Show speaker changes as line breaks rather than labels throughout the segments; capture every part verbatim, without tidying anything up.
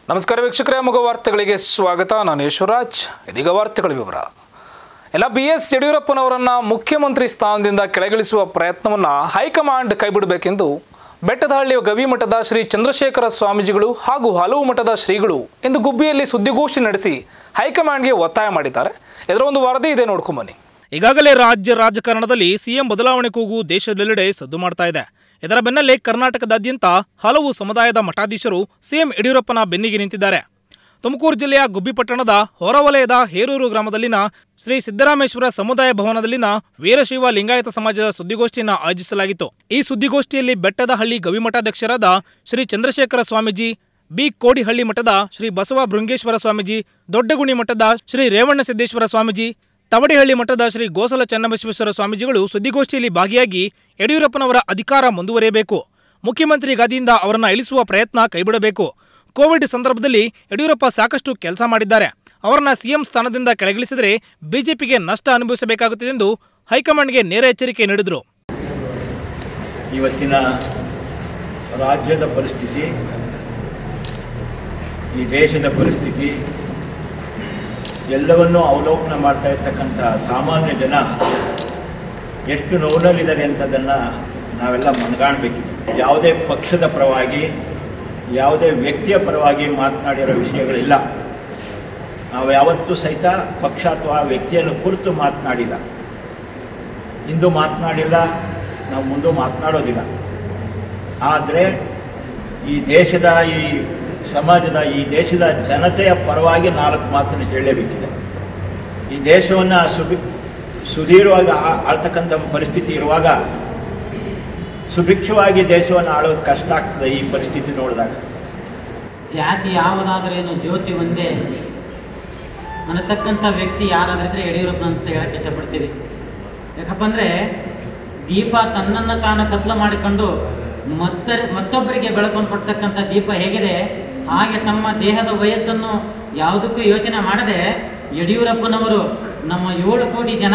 ನಮಸ್ಕಾರ ವೀಕ್ಷಕರೇ, ಅಮೋಘ ವಾರ್ತೆಗಳಿಗೆ ಸ್ವಾಗತ. ನಾನು ಯಶವರಾಜ್. ಇದೀಗ ವಾರ್ತೆಗಳ ವಿವರ. ಎಲ್ಲ ಬಿ ಎಸ್ ಯಡಿಯೂರಪ್ಪನವರನ್ನ ಮುಖ್ಯಮಂತ್ರಿ ಸ್ಥಾನದಿಂದ ಕೆಳಗಿಳಿಸುವ ಪ್ರಯತ್ನವನ್ನು ಹೈಕಮಾಂಡ್ ಕೈಬಿಡಬೇಕೆಂದು ಬೆಟ್ಟದಹಳ್ಳಿಯ ಗವಿಮಠದ ಶ್ರೀ ಚಂದ್ರಶೇಖರ ಸ್ವಾಮೀಜಿಗಳು ಹಾಗೂ ಹಲವು ಮಠದ ಶ್ರೀಗಳು ಇಂದು ಗುಬ್ಬಿಯಲ್ಲಿ ಸುದ್ದಿಗೋಷ್ಠಿ ನಡೆಸಿ ಹೈಕಮಾಂಡ್ಗೆ ಒತ್ತಾಯ ಮಾಡಿದ್ದಾರೆ. ಇದರ ಒಂದು ವರದಿ ಇದೆ, ನೋಡ್ಕೊಂಡ್ ಬನ್ನಿ. ಈಗಾಗಲೇ ರಾಜ್ಯ ರಾಜಕಾರಣದಲ್ಲಿ ಸಿಎಂ ಬದಲಾವಣೆ ಕೂಗು ದೇಶದೆಲ್ಲೆಡೆ ಸದ್ದು ಮಾಡ್ತಾ ಇದೆ. ಇದರ ಬೆನ್ನಲ್ಲೇ ಕರ್ನಾಟಕದಾದ್ಯಂತ ಹಲವು ಸಮುದಾಯದ ಮಠಾಧೀಶರು ಸಿಎಂ ಯಡಿಯೂರಪ್ಪನ ಬೆನ್ನಿಗೆ ನಿಂತಿದ್ದಾರೆ. ತುಮಕೂರು ಜಿಲ್ಲೆಯ ಗುಬ್ಬಿ ಪಟ್ಟಣದ ಹೊರವಲಯದ ಹೇರೂರು ಗ್ರಾಮದಲ್ಲಿನ ಶ್ರೀ ಸಿದ್ದರಾಮೇಶ್ವರ ಸಮುದಾಯ ಭವನದಲ್ಲಿನ ವೀರಶೈವ ಲಿಂಗಾಯತ ಸಮಾಜದ ಸುದ್ದಿಗೋಷ್ಠಿಯನ್ನು ಆಯೋಜಿಸಲಾಗಿತ್ತು. ಈ ಸುದ್ದಿಗೋಷ್ಠಿಯಲ್ಲಿ ಬೆಟ್ಟದಹಳ್ಳಿ ಗವಿಮಠಾಧ್ಯಕ್ಷರಾದ ಶ್ರೀ ಚಂದ್ರಶೇಖರ ಸ್ವಾಮೀಜಿ, ಬಿ ಕೋಡಿಹಳ್ಳಿ ಮಠದ ಶ್ರೀ ಬಸವ ಭೃಂಗೇಶ್ವರ ಸ್ವಾಮೀಜಿ, ದೊಡ್ಡಗುಣಿ ಮಠದ ಶ್ರೀ ರೇವಣ್ಣ ಸಿದ್ದೇಶ್ವರ ಸ್ವಾಮೀಜಿ, ತವಡಿಹಳ್ಳಿ ಮಠದ ಶ್ರೀ ಗೋಸಲ ಚನ್ನಬಸವೇಶ್ವರ ಸ್ವಾಮೀಜಿಗಳು ಸುದ್ದಿಗೋಷ್ಠಿಯಲ್ಲಿ ಭಾಗಿಯಾಗಿ ಯಡಿಯೂರಪ್ಪನವರ ಅಧಿಕಾರ ಮುಂದುವರಿಯಬೇಕು, ಮುಖ್ಯಮಂತ್ರಿ ಗಾದಿಯಿಂದ ಅವರನ್ನ ಇಳಿಸುವ ಪ್ರಯತ್ನ ಕೈಬಿಡಬೇಕು, ಕೋವಿಡ್ ಸಂದರ್ಭದಲ್ಲಿ ಯಡಿಯೂರಪ್ಪ ಸಾಕಷ್ಟು ಕೆಲಸ ಮಾಡಿದ್ದಾರೆ, ಅವರನ್ನ ಸಿಎಂ ಸ್ಥಾನದಿಂದ ಕೆಳಗಿಳಿಸಿದರೆ ಬಿಜೆಪಿಗೆ ನಷ್ಟ ಅನುಭವಿಸಬೇಕಾಗುತ್ತದೆ ಎಂದು ಹೈಕಮಾಂಡ್ಗೆ ನೇರ ಎಚ್ಚರಿಕೆ ನೀಡಿದರು.
ಇವತ್ತಿನ ರಾಜ್ಯದ ಪರಿಸ್ಥಿತಿ, ಈ ದೇಶದ ಪರಿಸ್ಥಿತಿ ಎಲ್ಲವನ್ನೂ ಅವಲೋಕನ ಮಾಡ್ತಾ ಇರ್ತಕ್ಕಂಥ ಸಾಮಾನ್ಯ ಜನ ಎಷ್ಟು ನೋವಲ್ಲಿದ್ದಾರೆ ಅಂತದನ್ನು ನಾವೆಲ್ಲ ಮನಗಾಣಬೇಕಿದೆ. ಯಾವುದೇ ಪಕ್ಷದ ಪರವಾಗಿ, ಯಾವುದೇ ವ್ಯಕ್ತಿಯ ಪರವಾಗಿ ಮಾತನಾಡಿರೋ ವಿಷಯಗಳಿಲ್ಲ. ನಾವು ಯಾವತ್ತೂ ಸಹಿತ ಪಕ್ಷ ಅಥವಾ ವ್ಯಕ್ತಿಯನ್ನು ಕುರಿತು ಮಾತನಾಡಿಲ್ಲ, ಇಂದು ಮಾತನಾಡಿಲ್ಲ, ನಾವು ಮುಂದೆ ಮಾತನಾಡೋದಿಲ್ಲ. ಆದರೆ ಈ ದೇಶದ, ಈ ಸಮಾಜದ, ಈ ದೇಶದ ಜನತೆಯ ಪರವಾಗಿ ನಾಲ್ಕು ಮಾತನ್ನು ಹೇಳಲೇಬೇಕಿದೆ. ಈ ದೇಶವನ್ನು ಸುಭಿ ಸುದೀರ್ಘವಾಗಿ ಆಳ್ತಕ್ಕಂಥ ಪರಿಸ್ಥಿತಿ ಇರುವಾಗ ಸುಭಿಕ್ಷವಾಗಿ ದೇಶವನ್ನು ಆಳೋದು ಕಷ್ಟ ಆಗ್ತದೆ. ಈ ಪರಿಸ್ಥಿತಿ ನೋಡಿದಾಗ
ಜಾತಿ ಯಾವುದಾದ್ರೇನು ಜ್ಯೋತಿ ಒಂದೇ ಅನ್ನತಕ್ಕಂಥ ವ್ಯಕ್ತಿ ಯಾರಾದ್ರಿದ್ರೆ ಯಡಿಯೂರಪ್ಪ ಅಂತ ಹೇಳಕ್ಕೆ ಇಷ್ಟಪಡ್ತೀವಿ. ಯಾಕಪ್ಪ ಅಂದರೆ ದೀಪ ತನ್ನನ್ನು ತಾನು ಕತ್ಲು ಮಾಡಿಕೊಂಡು ಮತ್ತ ಮತ್ತೊಬ್ಬರಿಗೆ ಬೆಳಕನ್ನು ಕೊಡ್ತಕ್ಕಂಥ ದೀಪ ಹೇಗಿದೆ, ಹಾಗೆ ತಮ್ಮ ದೇಹದ ವಯಸ್ಸನ್ನು ಯಾವುದಕ್ಕೂ ಯೋಚನೆ ಮಾಡದೆ ಯಡಿಯೂರಪ್ಪನವರು ನಮ್ಮ ಏಳು ಕೋಟಿ ಜನ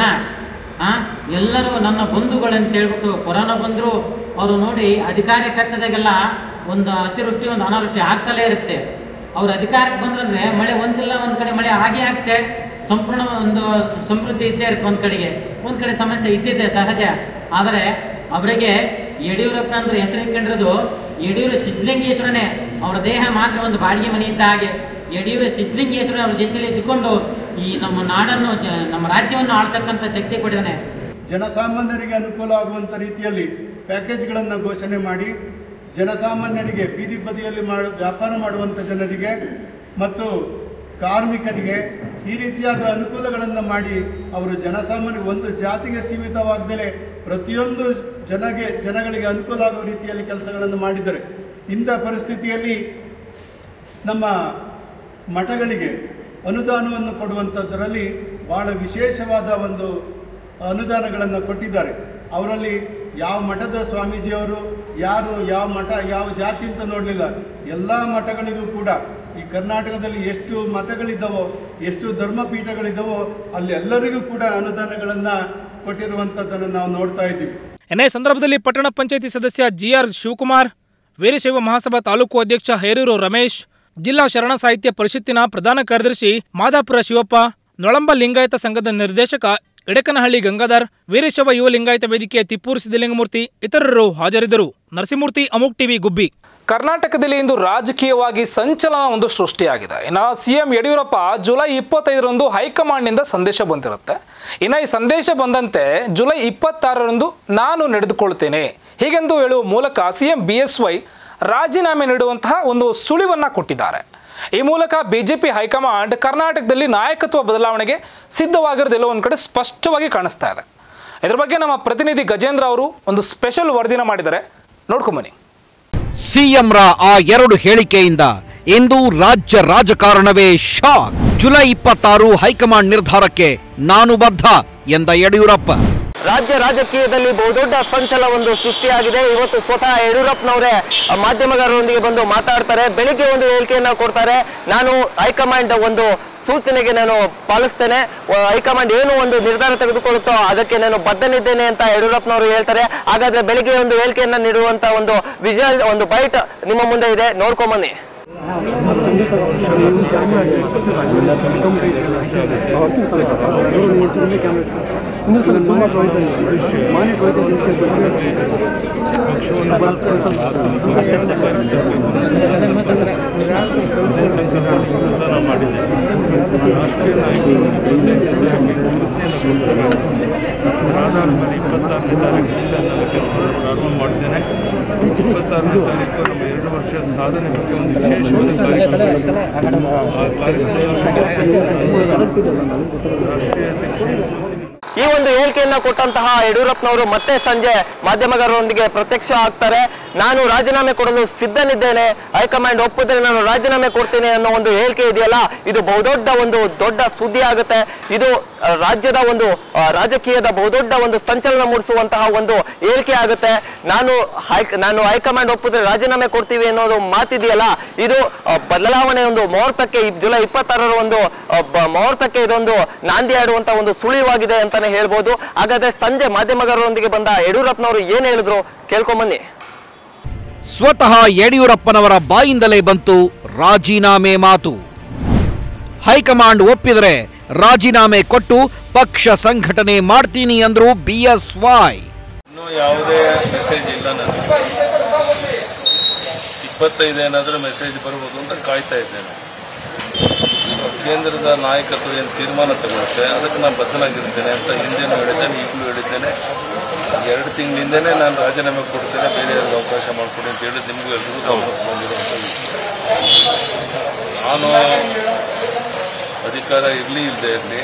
ಎಲ್ಲರೂ ನನ್ನ ಬಂಧುಗಳಂತ ಹೇಳ್ಬಿಟ್ಟು ಕೊರೋನಾ ಬಂದರೂ ಅವರು ನೋಡಿ ಅಧಿಕಾರ ಕತ್ತದಾಗೆಲ್ಲ ಒಂದು ಅತಿವೃಷ್ಟಿ ಒಂದು ಅನಾವೃಷ್ಟಿ ಆಗ್ತಲೇ ಇರುತ್ತೆ. ಅವ್ರ ಅಧಿಕಾರಕ್ಕೆ ಬಂದ್ರಂದ್ರೆ ಮಳೆ ಒಂದಿಲ್ಲ ಒಂದು ಕಡೆ ಮಳೆ ಆಗೇ ಆಗ್ತೆ, ಸಂಪೂರ್ಣ ಒಂದು ಸಮೃದ್ಧಿ ಇದ್ದೇ ಇರುತ್ತೆ, ಒಂದು ಕಡೆಗೆ ಒಂದು ಕಡೆ ಸಮಸ್ಯೆ ಇದ್ದಿದ್ದೆ ಸಹಜ. ಆದರೆ ಅವರಿಗೆ ಯಡಿಯೂರಪ್ಪ ಅಂದ್ರೆ ಹೆಸರು ಇಟ್ಕೊಂಡಿರೋದು ಯಡಿಯೂರು ಸಿದ್ಧಲಿಂಗೇಶ್ವರನೇ. ಅವರ ದೇಹ ಮಾತ್ರ ಒಂದು ಬಾಡಿಗೆ ಮನೆ ಇದ್ದ ಹಾಗೆ ಯಡಿಯೂರು ಸಿದ್ಧಲಿಂಗೇಶ್ವರ ಅವ್ರ ಜೊತೆಯಲ್ಲಿ ಇದ್ದುಕೊಂಡು ಈ ನಮ್ಮ ನಾಡನ್ನು, ನಮ್ಮ ರಾಜ್ಯವನ್ನು ಆಳ್ತಕ್ಕಂಥ ಶಕ್ತಿ ಕೊಟ್ಟಿದ್ದಾನೆ.
ಜನಸಾಮಾನ್ಯರಿಗೆ ಅನುಕೂಲ ಆಗುವಂಥ ರೀತಿಯಲ್ಲಿ ಪ್ಯಾಕೇಜ್ಗಳನ್ನು ಘೋಷಣೆ ಮಾಡಿ ಜನಸಾಮಾನ್ಯರಿಗೆ, ಬೀದಿ ಬದಿಯಲ್ಲಿ ಮಾಡು ವ್ಯಾಪಾರ ಮಾಡುವಂಥ ಜನರಿಗೆ ಮತ್ತು ಕಾರ್ಮಿಕರಿಗೆ ಈ ರೀತಿಯಾದ ಅನುಕೂಲಗಳನ್ನು ಮಾಡಿ ಅವರು ಜನಸಾಮಾನ್ಯ, ಒಂದು ಜಾತಿಗೆ ಸೀಮಿತವಾಗದಲೇ ಪ್ರತಿಯೊಂದು ಜನಗೆ ಜನಗಳಿಗೆ ಅನುಕೂಲ ಆಗುವ ರೀತಿಯಲ್ಲಿ ಕೆಲಸಗಳನ್ನು ಮಾಡಿದ್ದಾರೆ. ಇಂಥ ಪರಿಸ್ಥಿತಿಯಲ್ಲಿ ನಮ್ಮ ಮಠಗಳಿಗೆ ಅನುದಾನವನ್ನು ಕೊಡುವಂಥದ್ದರಲ್ಲಿ ಭಾಳ ವಿಶೇಷವಾದ ಒಂದು ಅನುದಾನಗಳನ್ನು ಕೊಟ್ಟಿದ್ದಾರೆ. ಅವರಲ್ಲಿ ಯಾವ ಮಠದ ಸ್ವಾಮೀಜಿಯವರು ಯಾರು, ಯಾವ ಮಠ, ಯಾವ ಜಾತಿ ಅಂತ ನೋಡಲಿಲ್ಲ. ಎಲ್ಲ ಮಠಗಳಿಗೂ ಕೂಡ ಈ ಕರ್ನಾಟಕದಲ್ಲಿ ಎಷ್ಟು ಮಠಗಳಿದ್ದಾವೋ, ಎಷ್ಟು ಧರ್ಮಪೀಠಗಳಿದ್ದಾವೋ ಅಲ್ಲಿ ಎಲ್ಲರಿಗೂ ಕೂಡ ಅನುದಾನಗಳನ್ನು ಕೊಟ್ಟಿರುವಂಥದ್ದನ್ನು ನಾವು ನೋಡ್ತಾ ಇದ್ದೀವಿ.
ಎನ್ಐ ಸಂದರ್ಭದಲ್ಲಿ ಪಟ್ಟಣ ಪಂಚಾಯಿತಿ ಸದಸ್ಯ ಜಿಆರ್ ಶಿವಕುಮಾರ್, ವೀರಶೈವ ಮಹಾಸಭಾ ತಾಲೂಕು ಅಧ್ಯಕ್ಷ ಹೇರೂರು ರಮೇಶ್, ಜಿಲ್ಲಾ ಶರಣ ಸಾಹಿತ್ಯ ಪರಿಷತ್ತಿನ ಪ್ರಧಾನ ಕಾರ್ಯದರ್ಶಿ ಮಾದಾಪುರ ಶಿವಪ್ಪ, ನೊಳಂಬ ಲಿಂಗಾಯತ ಸಂಘದ ನಿರ್ದೇಶಕ ಎಡಕನಹಳ್ಳಿ ಗಂಗಾಧರ್, ವೀರಶೈವ ಯುವ ಲಿಂಗಾಯತ ವೇದಿಕೆಯ ತಿಪ್ಪೂರು ಸಿದ್ದಲಿಂಗಮೂರ್ತಿ ಇತರರು ಹಾಜರಿದ್ದರು. ನರಸಿಂಹಮೂರ್ತಿ, ಅಮೋಘ್ ಟಿವಿ, ಗುಬ್ಬಿ. ಕರ್ನಾಟಕದಲ್ಲಿ ಇಂದು ರಾಜಕೀಯವಾಗಿ ಸಂಚಲನ ಒಂದು ಸೃಷ್ಟಿಯಾಗಿದೆ. ಇನ್ನು ಸಿಎಂ ಯಡಿಯೂರಪ್ಪ ಜುಲೈ ಇಪ್ಪತ್ತೈದರಂದು ಹೈಕಮಾಂಡ್ನಿಂದ ಸಂದೇಶ ಬಂದಿರುತ್ತೆ. ಇನ್ನು ಈ ಸಂದೇಶ ಬಂದಂತೆ ಜುಲೈ ಇಪ್ಪತ್ತಾರರಂದು ನಾನು ನಡೆದುಕೊಳ್ಳುತ್ತೇನೆ ಹೀಗೆಂದು ಹೇಳುವ ಮೂಲಕ ಸಿಎಂ ಬಿ ಎಸ್ ವೈ ರಾಜೀನಾಮೆ ನೀಡುವಂತಹ ಒಂದು ಸುಳಿವನ್ನ ಕೊಟ್ಟಿದ್ದಾರೆ. ಈ ಮೂಲಕ ಬಿಜೆಪಿ ಹೈಕಮಾಂಡ್ ಕರ್ನಾಟಕದಲ್ಲಿ ನಾಯಕತ್ವ ಬದಲಾವಣೆಗೆ ಸಿದ್ಧವಾಗಿರೋದೆಲ್ಲೋ ಒಂದು ಕಡೆ ಸ್ಪಷ್ಟವಾಗಿ ಕಾಣಿಸ್ತಾ ಇದೆ. ಇದರ ಬಗ್ಗೆ ನಮ್ಮ ಪ್ರತಿನಿಧಿ ಗಜೇಂದ್ರ ಅವರು ಒಂದು ಸ್ಪೆಷಲ್ ವರದಿನ ಮಾಡಿದ್ದಾರೆ, ನೋಡ್ಕೊಂಬನ್ನಿ.
ಸಿಎಂರ ಆ ಎರಡು ಹೇಳಿಕೆಯಿಂದ ಇಂದು ರಾಜ್ಯ ರಾಜಕಾರಣವೇ ಶಾಕ್. ಜುಲೈ ಇಪ್ಪತ್ತಾರು ಹೈಕಮಾಂಡ್ ನಿರ್ಧಾರಕ್ಕೆ ನಾನು ಬದ್ಧ ಎಂದ ಯಡಿಯೂರಪ್ಪ.
ರಾಜ್ಯ ರಾಜಕೀಯದಲ್ಲಿ ಬಹುದೊಡ್ಡ ಸಂಚಲನ ಒಂದು ಸೃಷ್ಟಿಯಾಗಿದೆ. ಇವತ್ತು ಸ್ವತಃ ಯಡಿಯೂರಪ್ಪನವರೇ ಮಾಧ್ಯಮಗಾರರೊಂದಿಗೆ ಬಂದು ಮಾತಾಡ್ತಾರೆ. ಬೆಳಿಗ್ಗೆ ಒಂದು ಹೇಳಿಕೆಯನ್ನ ಕೊಡ್ತಾರೆ, ನಾನು ಹೈಕಮಾಂಡ್ ಒಂದು ಸೂಚನೆಗೆ ನಾನು ಪಾಲಿಸ್ತೇನೆ, ಹೈಕಮಾಂಡ್ ಏನು ಒಂದು ನಿರ್ಧಾರ ತೆಗೆದುಕೊಳ್ಳುತ್ತೋ ಅದಕ್ಕೆ ನಾನು ಬದ್ಧನಿದ್ದೇನೆ ಅಂತ ಯಡಿಯೂರಪ್ಪನವರು ಹೇಳ್ತಾರೆ. ಹಾಗಾದ್ರೆ ಬೆಳಿಗ್ಗೆ ಒಂದು ಹೇಳಿಕೆಯನ್ನ ನೀಡುವಂತ ಒಂದು ವಿಜುವಲ್, ಒಂದು ಬೈಟ್ ನಿಮ್ಮ ಮುಂದೆ ಇದೆ, ನೋಡ್ಕೊಂಬನ್ನಿ.
ರಾಷ್ಟ್ರೀಯ ಆಧಾರದಲ್ಲಿ ಇಪ್ಪತ್ತಾರನೇ ತಾರೀಕಿನಿಂದ ನನ್ನ ಕೆಲಸವನ್ನು ಪ್ರಾರಂಭ ಮಾಡಿದ್ದೇನೆ. ಇಪ್ಪತ್ತಾರನೇ ತಾರೀಕು ನಮ್ಮ ಎರಡು ವರ್ಷ ಸಾಧನೆ ಬಗ್ಗೆ ಒಂದು ವಿಶೇಷವಾದ ಕಾರ್ಯಕ್ರಮ. ಆ ಕಾರ್ಯಕ್ರಮದಲ್ಲಿ ರಾಷ್ಟ್ರೀಯ ಅಧ್ಯಕ್ಷ
ಈ ಒಂದು ಹೇಳಿಕೆಯನ್ನ ಕೊಟ್ಟಂತಹ ಯಡಿಯೂರಪ್ಪನವರು ಮತ್ತೆ ಸಂಜೆ ಮಾಧ್ಯಮಗಾರರೊಂದಿಗೆ ಪ್ರತ್ಯಕ್ಷ ಆಗ್ತಾರೆ. ನಾನು ರಾಜೀನಾಮೆ ಕೊಡಲು ಸಿದ್ಧನಿದ್ದೇನೆ, ಹೈಕಮಾಂಡ್ ಒಪ್ಪಿದ್ರೆ ನಾನು ರಾಜೀನಾಮೆ ಕೊಡ್ತೇನೆ ಅನ್ನೋ ಒಂದು ಹೇಳಿಕೆ ಇದೆಯಲ್ಲ, ಇದು ಬಹುದೊಡ್ಡ ಒಂದು ದೊಡ್ಡ ಸುದ್ದಿ ಆಗುತ್ತೆ. ಇದು ರಾಜ್ಯದ ಒಂದು ರಾಜಕೀಯದ ಬಹುದೊಡ್ಡ ಒಂದು ಸಂಚಲನ ಮೂಡಿಸುವಂತಹ ಒಂದು ಹೇಳಿಕೆ ಆಗುತ್ತೆ. ನಾನು ಹೈ ನಾನು ಹೈಕಮಾಂಡ್ ಒಪ್ಪಿದ್ರೆ ರಾಜೀನಾಮೆ ಕೊಡ್ತೀವಿ ಅನ್ನೋದು ಮಾತಿದೆಯಲ್ಲ, ಇದು ಬದಲಾವಣೆ ಒಂದು ಮುಹೂರ್ತಕ್ಕೆ ಜುಲೈ ಇಪ್ಪತ್ತಾರರ ಒಂದು ಮುಹೂರ್ತಕ್ಕೆ ಇದೊಂದು ನಾಂದಿ ಆಡುವಂತ ಒಂದು ಸುಳಿವಾಗಿದೆ ಅಂತಾನೆ ಹೇಳ್ಬೋದು. ಹಾಗಾದ್ರೆ ಸಂಜೆ ಮಾಧ್ಯಮಗಾರರೊಂದಿಗೆ ಬಂದ ಯಡಿಯೂರಪ್ಪನವರು ಏನ್ ಹೇಳಿದ್ರು ಕೇಳ್ಕೊಂಬನ್ನಿ.
ಸ್ವತಃ ಯಡಿಯೂರಪ್ಪನವರ ಬಾಯಿಂದಲೇ ಬಂತು ರಾಜೀನಾಮೆ ಮಾತು. ಹೈಕಮಾಂಡ್ ಒಪ್ಪಿದರೆ ರಾಜೀನಾಮೆ ಕೊಟ್ಟು ಪಕ್ಷ ಸಂಘಟನೆ ಮಾಡ್ತೀನಿ ಅಂದ್ರು ಬಿ ಎಸ್ ವೈ.
ಇನ್ನೂ ಯಾವುದೇ ಮೆಸೇಜ್ ಇಲ್ಲ ನನಗೆ. ಇಪ್ಪತ್ತೈದು ಏನಾದರೂ ಮೆಸೇಜ್ ಬರ್ಬೋದು ಅಂತ ಕಾಯ್ತಾ ಇದ್ದೇನೆ. ಕೇಂದ್ರದ ನಾಯಕತ್ವ ಏನು ತೀರ್ಮಾನ ತಗೊಳುತ್ತೆ ಅದಕ್ಕೆ ನಾನು ಬದ್ಧನಾಗಿರ್ತೇನೆ ಅಂತ ಹಿಂದೆನೂ ಹೇಳಿದ್ದೇನೆ, ಈಗಲೂ ಹೇಳಿದ್ದೇನೆ. ಎರಡು ತಿಂಗಳಿಂದನೇ ನಾನು ರಾಜೀನಾಮೆ ಕೊಡ್ತೇನೆ, ಬೇರೆಯವ್ರಿಗೆ ಅವಕಾಶ ಮಾಡಿಕೊಡಿ ಅಂತ ಹೇಳಿ ನಿಮಗೂ ಎಲ್ರಿಗೂ ಬಂದಿರುವಂಥದ್ದು. ನಾನು ಅಧಿಕಾರ ಇರಲಿ ಇಲ್ಲದೆ ಇರಲಿ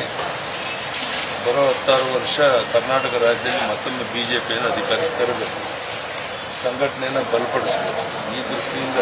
ಬರೋ ಹತ್ತಾರು ವರ್ಷ ಕರ್ನಾಟಕ ರಾಜ್ಯದಲ್ಲಿ ಮತ್ತೊಮ್ಮೆ ಬಿ ಜೆ ಪಿಯನ್ನು ಅಧಿಕಾರಕ್ಕೆ ತರಬೇಕು, ಸಂಘಟನೆಯನ್ನು ಬಲಪಡಿಸಬೇಕು. ಈ ದೃಷ್ಟಿಯಿಂದ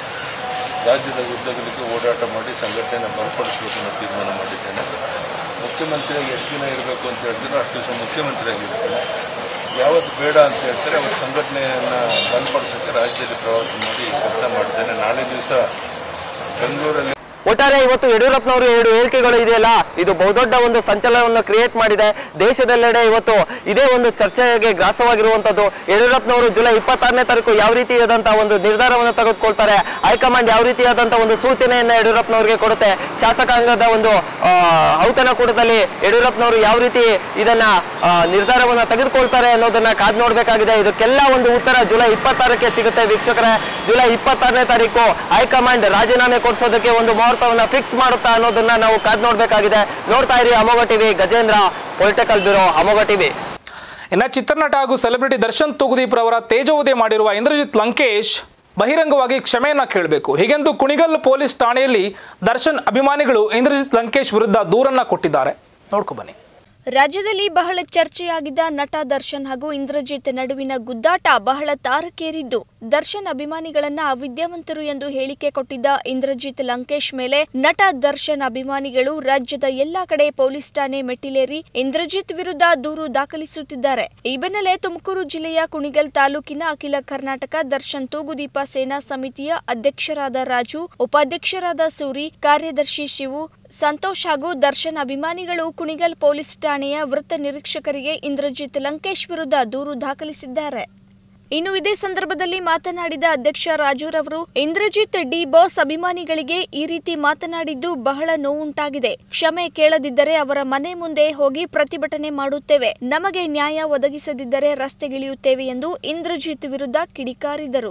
ರಾಜ್ಯದ ಉದ್ದಗಲಿಕ್ಕೆ ಓಡಾಟ ಮಾಡಿ ಸಂಘಟನೆಯನ್ನು ಬಲಪಡಿಸಬೇಕು ಅನ್ನೋ ತೀರ್ಮಾನ ಮಾಡಿದ್ದೇನೆ. ಮುಖ್ಯಮಂತ್ರಿಯಾಗಿ ಎಷ್ಟು ದಿನ ಇರಬೇಕು ಅಂತ ಹೇಳ್ತೀರೋ ಅಷ್ಟು ದಿವಸ ಮುಖ್ಯಮಂತ್ರಿಯಾಗಿರ್ತೇನೆ. ಯಾವತ್ತು ಬೇಡ ಅಂತ ಹೇಳ್ತಾರೆ ಅವತ್ತು ಸಂಘಟನೆಯನ್ನು ಬಲಪಡಿಸೋಕ್ಕೆ ರಾಜ್ಯದಲ್ಲಿ ಪ್ರವಾಸ ಮಾಡಿ ಕೆಲಸ ಮಾಡ್ತೇನೆ. ನಾಳೆ ದಿವಸ ಬೆಂಗಳೂರಲ್ಲಿ
ಒಟ್ಟಾರೆ ಇವತ್ತು ಯಡಿಯೂರಪ್ಪನವರು ಎರಡು ಹೇಳಿಕೆಗಳು ಇದೆಯಲ್ಲ, ಇದು ಬಹುದೊಡ್ಡ ಒಂದು ಸಂಚಲನವನ್ನು ಕ್ರಿಯೇಟ್ ಮಾಡಿದೆ. ದೇಶದೆಲ್ಲೆಡೆ ಇವತ್ತು ಇದೇ ಒಂದು ಚರ್ಚೆಗೆ ಗ್ರಾಸವಾಗಿರುವಂತದ್ದು. ಯಡಿಯೂರಪ್ಪನವರು ಜುಲೈ ಇಪ್ಪತ್ತಾರನೇ ತಾರೀಕು ಯಾವ ರೀತಿಯಾದಂತಹ ಒಂದು ನಿರ್ಧಾರವನ್ನು ತೆಗೆದುಕೊಳ್ತಾರೆ, ಹೈಕಮಾಂಡ್ ಯಾವ ರೀತಿಯಾದಂತಹ ಒಂದು ಸೂಚನೆಯನ್ನ ಯಡಿಯೂರಪ್ಪನವರಿಗೆ ಕೊಡುತ್ತೆ, ಶಾಸಕಾಂಗದ ಒಂದು ಔತಣಕೂಟದಲ್ಲಿ ಯಡಿಯೂರಪ್ಪನವರು ಯಾವ ರೀತಿ ಇದನ್ನ ನಿರ್ಧಾರವನ್ನ ತೆಗೆದುಕೊಳ್ತಾರೆ ಅನ್ನೋದನ್ನ ಕಾದು ನೋಡ್ಬೇಕಾಗಿದೆ. ಇದಕ್ಕೆಲ್ಲ ಒಂದು ಉತ್ತರ ಜುಲೈ ಇಪ್ಪತ್ತಾರಕ್ಕೆ ಸಿಗುತ್ತೆ ವೀಕ್ಷಕರೇ. ಜುಲೈ ಇಪ್ಪತ್ತಾರನೇ ತಾರೀಕು ಹೈಕಮಾಂಡ್ ರಾಜೀನಾಮೆ ಕೊಡಿಸೋದಕ್ಕೆ ಒಂದು ಮುಹೂರ್ತವನ್ನ ಫಿಕ್ಸ್ ಮಾಡುತ್ತಾ ಅನ್ನೋದನ್ನ ನಾವು ಕಾದು ನೋಡ್ಬೇಕಾಗಿದೆ. ನೋಡ್ತಾ ಇರಿ Amogha TV. Gajendra, political bureau, Amogha TV.
ಇನ್ನು ಚಿತ್ರನಟ ಹಾಗೂ ಸೆಲೆಬ್ರಿಟಿ ದರ್ಶನ್ ತೂಗುದೀಪ್ ರವರ ತೇಜೋವಧೆ ಮಾಡಿರುವ ಇಂದ್ರಜಿತ್ ಲಂಕೇಶ್ ಬಹಿರಂಗವಾಗಿ ಕ್ಷಮೆಯನ್ನ ಕೇಳಬೇಕು, ಹೀಗೆಂದು ಕುಣಿಗಲ್ ಪೊಲೀಸ್ ಠಾಣೆಯಲ್ಲಿ ದರ್ಶನ್ ಅಭಿಮಾನಿಗಳು ಇಂದ್ರಜಿತ್ ಲಂಕೇಶ್ ವಿರುದ್ಧ ದೂರನ್ನ ಕೊಟ್ಟಿದ್ದಾರೆ. ನೋಡ್ಕೊ ಬನ್ನಿ.
ರಾಜ್ಯದಲ್ಲಿ ಬಹಳ ಚರ್ಚೆಯಾಗಿದ್ದ ನಟ ದರ್ಶನ್ ಹಾಗೂ ಇಂದ್ರಜಿತ್ ನಡುವಿನ ಗುದ್ದಾಟ ಬಹಳ ತಾರಕೇರಿದ್ದು, ದರ್ಶನ್ ಅಭಿಮಾನಿಗಳನ್ನ ಅವಿದ್ಯಾವಂತರು ಎಂದು ಹೇಳಿಕೆ ಕೊಟ್ಟಿದ್ದ ಇಂದ್ರಜಿತ್ ಲಂಕೇಶ್ ಮೇಲೆ ನಟ ದರ್ಶನ್ ಅಭಿಮಾನಿಗಳು ರಾಜ್ಯದ ಎಲ್ಲಾ ಕಡೆ ಪೊಲೀಸ್ ಠಾಣೆ ಮೆಟ್ಟಿಲೇರಿ ಇಂದ್ರಜಿತ್ ವಿರುದ್ಧ ದೂರು ದಾಖಲಿಸುತ್ತಿದ್ದಾರೆ. ಈ ಬೆನ್ನಲ್ಲೇ ತುಮಕೂರು ಜಿಲ್ಲೆಯ ಕುಣಿಗಲ್ ತಾಲೂಕಿನ ಅಖಿಲ ಕರ್ನಾಟಕ ದರ್ಶನ್ ತೂಗುದೀಪ ಸೇನಾ ಸಮಿತಿಯ ಅಧ್ಯಕ್ಷರಾದ ರಾಜು, ಉಪಾಧ್ಯಕ್ಷರಾದ ಸೂರಿ, ಕಾರ್ಯದರ್ಶಿ ಶಿವು, ಸಂತೋಷ್ ಹಾಗೂ ದರ್ಶನ್ ಅಭಿಮಾನಿಗಳು ಕುಣಿಗಲ್ ಪೊಲೀಸ್ ಠಾಣೆಯ ವೃತ್ತ ನಿರೀಕ್ಷಕರಿಗೆ ಇಂದ್ರಜಿತ್ ಲಂಕೇಶ್ ವಿರುದ್ಧ ದೂರು ದಾಖಲಿಸಿದ್ದಾರೆ. ಇನ್ನು ಇದೇ ಸಂದರ್ಭದಲ್ಲಿ ಮಾತನಾಡಿದ ಅಧ್ಯಕ್ಷ ರಾಜುರವರು, ಇಂದ್ರಜಿತ್ ಡಿ ಬಾಸ್ ಅಭಿಮಾನಿಗಳಿಗೆ ಈ ರೀತಿ ಮಾತನಾಡಿದ್ದು ಬಹಳ ನೋವುಂಟಾಗಿದೆ. ಕ್ಷಮೆ ಕೇಳದಿದ್ದರೆ ಅವರ ಮನೆ ಮುಂದೆ ಹೋಗಿ ಪ್ರತಿಭಟನೆ ಮಾಡುತ್ತೇವೆ, ನಮಗೆ ನ್ಯಾಯ ಒದಗಿಸದಿದ್ದರೆ ರಸ್ತೆಗಿಳಿಯುತ್ತೇವೆ ಎಂದು ಇಂದ್ರಜಿತ್ ವಿರುದ್ಧ ಕಿಡಿಕಾರಿದರು.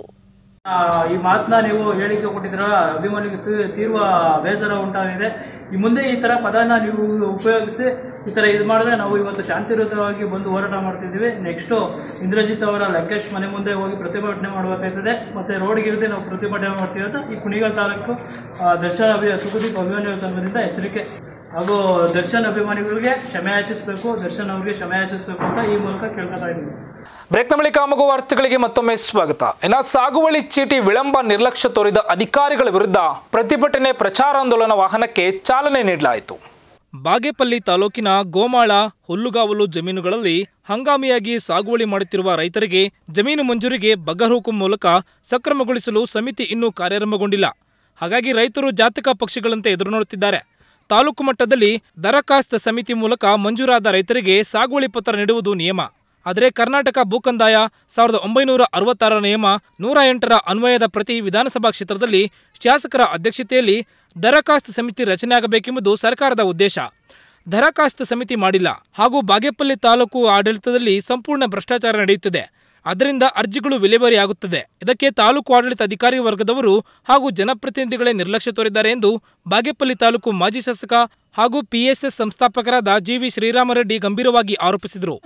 ಈ ಮಾತನ್ನ ನೀವು ಹೇಳಿಕೆ ಕೊಟ್ಟಿದ್ರಲ್ಲ, ಅಭಿಮಾನಿಗೆ ತೀವ್ರ ಬೇಸರ ಉಂಟಾಗಿದೆ. ಈ ಮುಂದೆ ಈ ತರ ಪದನ ನೀವು ಉಪಯೋಗಿಸಿ ಈ ತರ ಇದು ಮಾಡಿದ್ರೆ ನಾವು ಇವತ್ತು ಶಾಂತಿಯುತವಾಗಿ ಬಂದು ಹೋರಾಟ ಮಾಡ್ತಿದ್ದೀವಿ. ನೆಕ್ಸ್ಟ್ ಇಂದ್ರಜಿತ್ ಅವರ ಲಂಕೇಶ್ ಮನೆ ಮುಂದೆ ಹೋಗಿ ಪ್ರತಿಭಟನೆ ಮಾಡಬೇಕಾಗ್ತದೆ, ಮತ್ತೆ ರೋಡ್ಗಿರದೆ ನಾವು ಪ್ರತಿಭಟನೆ ಮಾಡ್ತೀವಿ ಅಂತ ಈ ಕುಣಿಗಲ್ ತಾಲೂಕು ದರ್ಶನ್ ಅಭಿ ತೂಗುದೀಪ್ ಅಭಿಮಾನಿಗಳ ಸಂಘದಿಂದ ಎಚ್ಚರಿಕೆ ಹಾಗೂ ದರ್ಶನ್ ಅಭಿಮಾನಿಗಳಿಗೆ ಕ್ಷಮೆ ಯಾಚಿಸಬೇಕು, ದರ್ಶನ್ ಅವರಿಗೆ ಕ್ಷಮೆ ಯಾಚಿಸಬೇಕು ಅಂತ ಈ ಮೂಲಕ ಕೇಳ್ಕೊತಾ ಇದ್ದೀವಿ.
ಬ್ರೇಕ್ನ ಬಳಿಕ ಮಗು ವಾರ್ತೆಗಳಿಗೆ ಮತ್ತೊಮ್ಮೆ ಸ್ವಾಗತ. ಇನ್ನು ಸಾಗುವಳಿ ಚೀಟಿ ವಿಳಂಬ ನಿರ್ಲಕ್ಷ್ಯ ತೋರಿದ ಅಧಿಕಾರಿಗಳ ವಿರುದ್ಧ ಪ್ರತಿಭಟನೆ ಪ್ರಚಾರಾಂದೋಲನ ವಾಹನಕ್ಕೆ ಚಾಲನೆ ನೀಡಲಾಯಿತು. ಬಾಗೇಪಲ್ಲಿ ತಾಲೂಕಿನ ಗೋಮಾಳ ಹುಲ್ಲುಗಾವಲು ಜಮೀನುಗಳಲ್ಲಿ ಹಂಗಾಮಿಯಾಗಿ ಸಾಗುವಳಿ ಮಾಡುತ್ತಿರುವ ರೈತರಿಗೆ ಜಮೀನು ಮಂಜೂರಿಗೆ ಬಗರ್ಹುಕುಂ ಮೂಲಕ ಸಕ್ರಮಗೊಳಿಸಲು ಸಮಿತಿ ಇನ್ನೂ ಕಾರ್ಯಾರಂಭಗೊಂಡಿಲ್ಲ. ಹಾಗಾಗಿ ರೈತರು ಜಾತಕ ಪಕ್ಷಿಗಳಂತೆ ಎದುರು ನೋಡುತ್ತಿದ್ದಾರೆ. ತಾಲೂಕು ಮಟ್ಟದಲ್ಲಿ ದರಖಾಸ್ತ್ ಸಮಿತಿ ಮೂಲಕ ಮಂಜೂರಾದ ರೈತರಿಗೆ ಸಾಗುವಳಿ ಪತ್ರ ನೀಡುವುದು ನಿಯಮ. ಆದರೆ ಕರ್ನಾಟಕ ಭೂಕಂದಾಯ ಸಾವಿರದ ಒಂಬೈನೂರ ಅರವತ್ತಾರರ ನಿಯಮ ನೂರ ಎಂಟರ ಅನ್ವಯದ ಪ್ರತಿ ವಿಧಾನಸಭಾ ಕ್ಷೇತ್ರದಲ್ಲಿ ಶಾಸಕರ ಅಧ್ಯಕ್ಷತೆಯಲ್ಲಿ ದರಖಾಸ್ತು ಸಮಿತಿ ರಚನೆಯಾಗಬೇಕೆಂಬುದು ಸರ್ಕಾರದ ಉದ್ದೇಶ. ದರಖಾಸ್ತು ಸಮಿತಿ ಮಾಡಿಲ್ಲ ಹಾಗೂ ಬಾಗೇಪಲ್ಲಿ ತಾಲೂಕು ಆಡಳಿತದಲ್ಲಿ ಸಂಪೂರ್ಣ ಭ್ರಷ್ಟಾಚಾರ ನಡೆಯುತ್ತಿದೆ. ಅದರಿಂದ ಅರ್ಜಿಗಳು ವಿಲೇವಾರಿಯಾಗುತ್ತದೆ. ಇದಕ್ಕೆ ತಾಲೂಕು ಆಡಳಿತ ಅಧಿಕಾರಿ ವರ್ಗದವರು ಹಾಗೂ ಜನಪ್ರತಿನಿಧಿಗಳೇ ನಿರ್ಲಕ್ಷ್ಯ ತೋರಿದ್ದಾರೆ ಎಂದು ಬಾಗೇಪಲ್ಲಿ ತಾಲೂಕು ಮಾಜಿ ಶಾಸಕ ಹಾಗೂ ಪಿಎಸ್ಎಸ್ ಸಂಸ್ಥಾಪಕರಾದ ಜಿವಿ ಶ್ರೀರಾಮರೆಡ್ಡಿ ಗಂಭೀರವಾಗಿ ಆರೋಪಿಸಿದರು.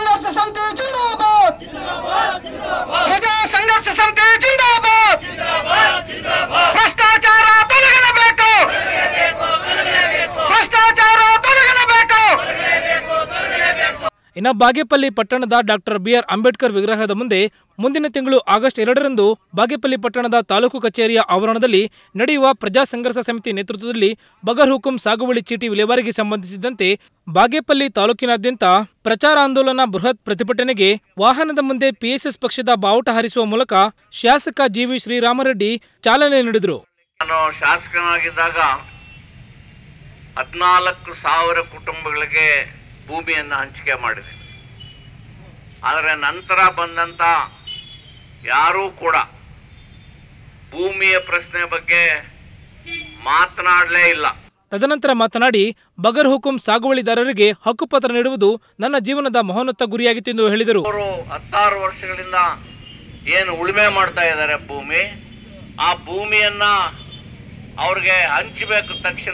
ಇನ್ನು ಬಾಗೇಪಲ್ಲಿ ಪಟ್ಟಣದ ಡಾಕ್ಟರ್ ಬಿಆರ್ ಅಂಬೇಡ್ಕರ್ ವಿಗ್ರಹದ ಮುಂದೆ ಮುಂದಿನ ತಿಂಗಳು ಆಗಸ್ಟ್ ಎರಡರಂದು ಬಾಗೇಪಲ್ಲಿ ಪಟ್ಟಣದ ತಾಲೂಕು ಕಚೇರಿಯ ಆವರಣದಲ್ಲಿ ನಡೆಯುವ ಪ್ರಜಾ ಸಂಘರ್ಷ ಸಮಿತಿ ನೇತೃತ್ವದಲ್ಲಿ ಬಗರ್ ಹುಕುಂ ಸಾಗುವಳಿ ಚೀಟಿ ವಿಲೇವಾರಿಗೆ ಸಂಬಂಧಿಸಿದಂತೆ ಬಾಗೇಪಲ್ಲಿ ತಾಲೂಕಿನಾದ್ಯಂತ ಪ್ರಚಾರ ಆಂದೋಲನ ಬೃಹತ್ ಪ್ರತಿಭಟನೆಗೆ ವಾಹನದ ಮುಂದೆ ಪಿಎಸ್ಎಸ್ ಪಕ್ಷದ ಬಾವುಟ ಹಾರಿಸುವ ಮೂಲಕ ಶಾಸಕ ಜಿವಿ ಶ್ರೀರಾಮರೆಡ್ಡಿ ಚಾಲನೆ ನೀಡಿದರು.
ನಾನು ಶಾಸಕನಾಗಿದ್ದಾಗ ಹದಿನಾಲ್ಕು ಸಾವಿರ ಕುಟುಂಬಗಳಿಗೆ ಭೂಮಿಯನ್ನು ಹಂಚಿಕೆ ಮಾಡಿದೆ. ಆದರೆ ನಂತರ ಬಂದಂಥ ಯಾರೂ ಕೂಡ ಭೂಮಿಯ ಪ್ರಶ್ನೆ ಬಗ್ಗೆ ಮಾತನಾಡಲೇ ಇಲ್ಲ.
ತದನಂತರ ಮಾತನಾಡಿ ಬಗರ್ ಹುಕುಂ ಸಾಗುವಳಿದಾರರಿಗೆ ಹಕ್ಕುಪತ್ರ ನೀಡುವುದು ನನ್ನ ಜೀವನದ ಮಹೋನ್ನತ ಗುರಿಯಾಗಿತ್ತು ಎಂದು ಹೇಳಿದರು.
ಅವರು ಹತ್ತಾರು ವರ್ಷಗಳಿಂದ ಏನು ಉಳುಮೆ ಮಾಡ್ತಾ ಇದ್ದಾರೆ ಭೂಮಿ, ಆ ಭೂಮಿಯನ್ನ ಅವ್ರಿಗೆ ಹಂಚಬೇಕು ತಕ್ಷಣ.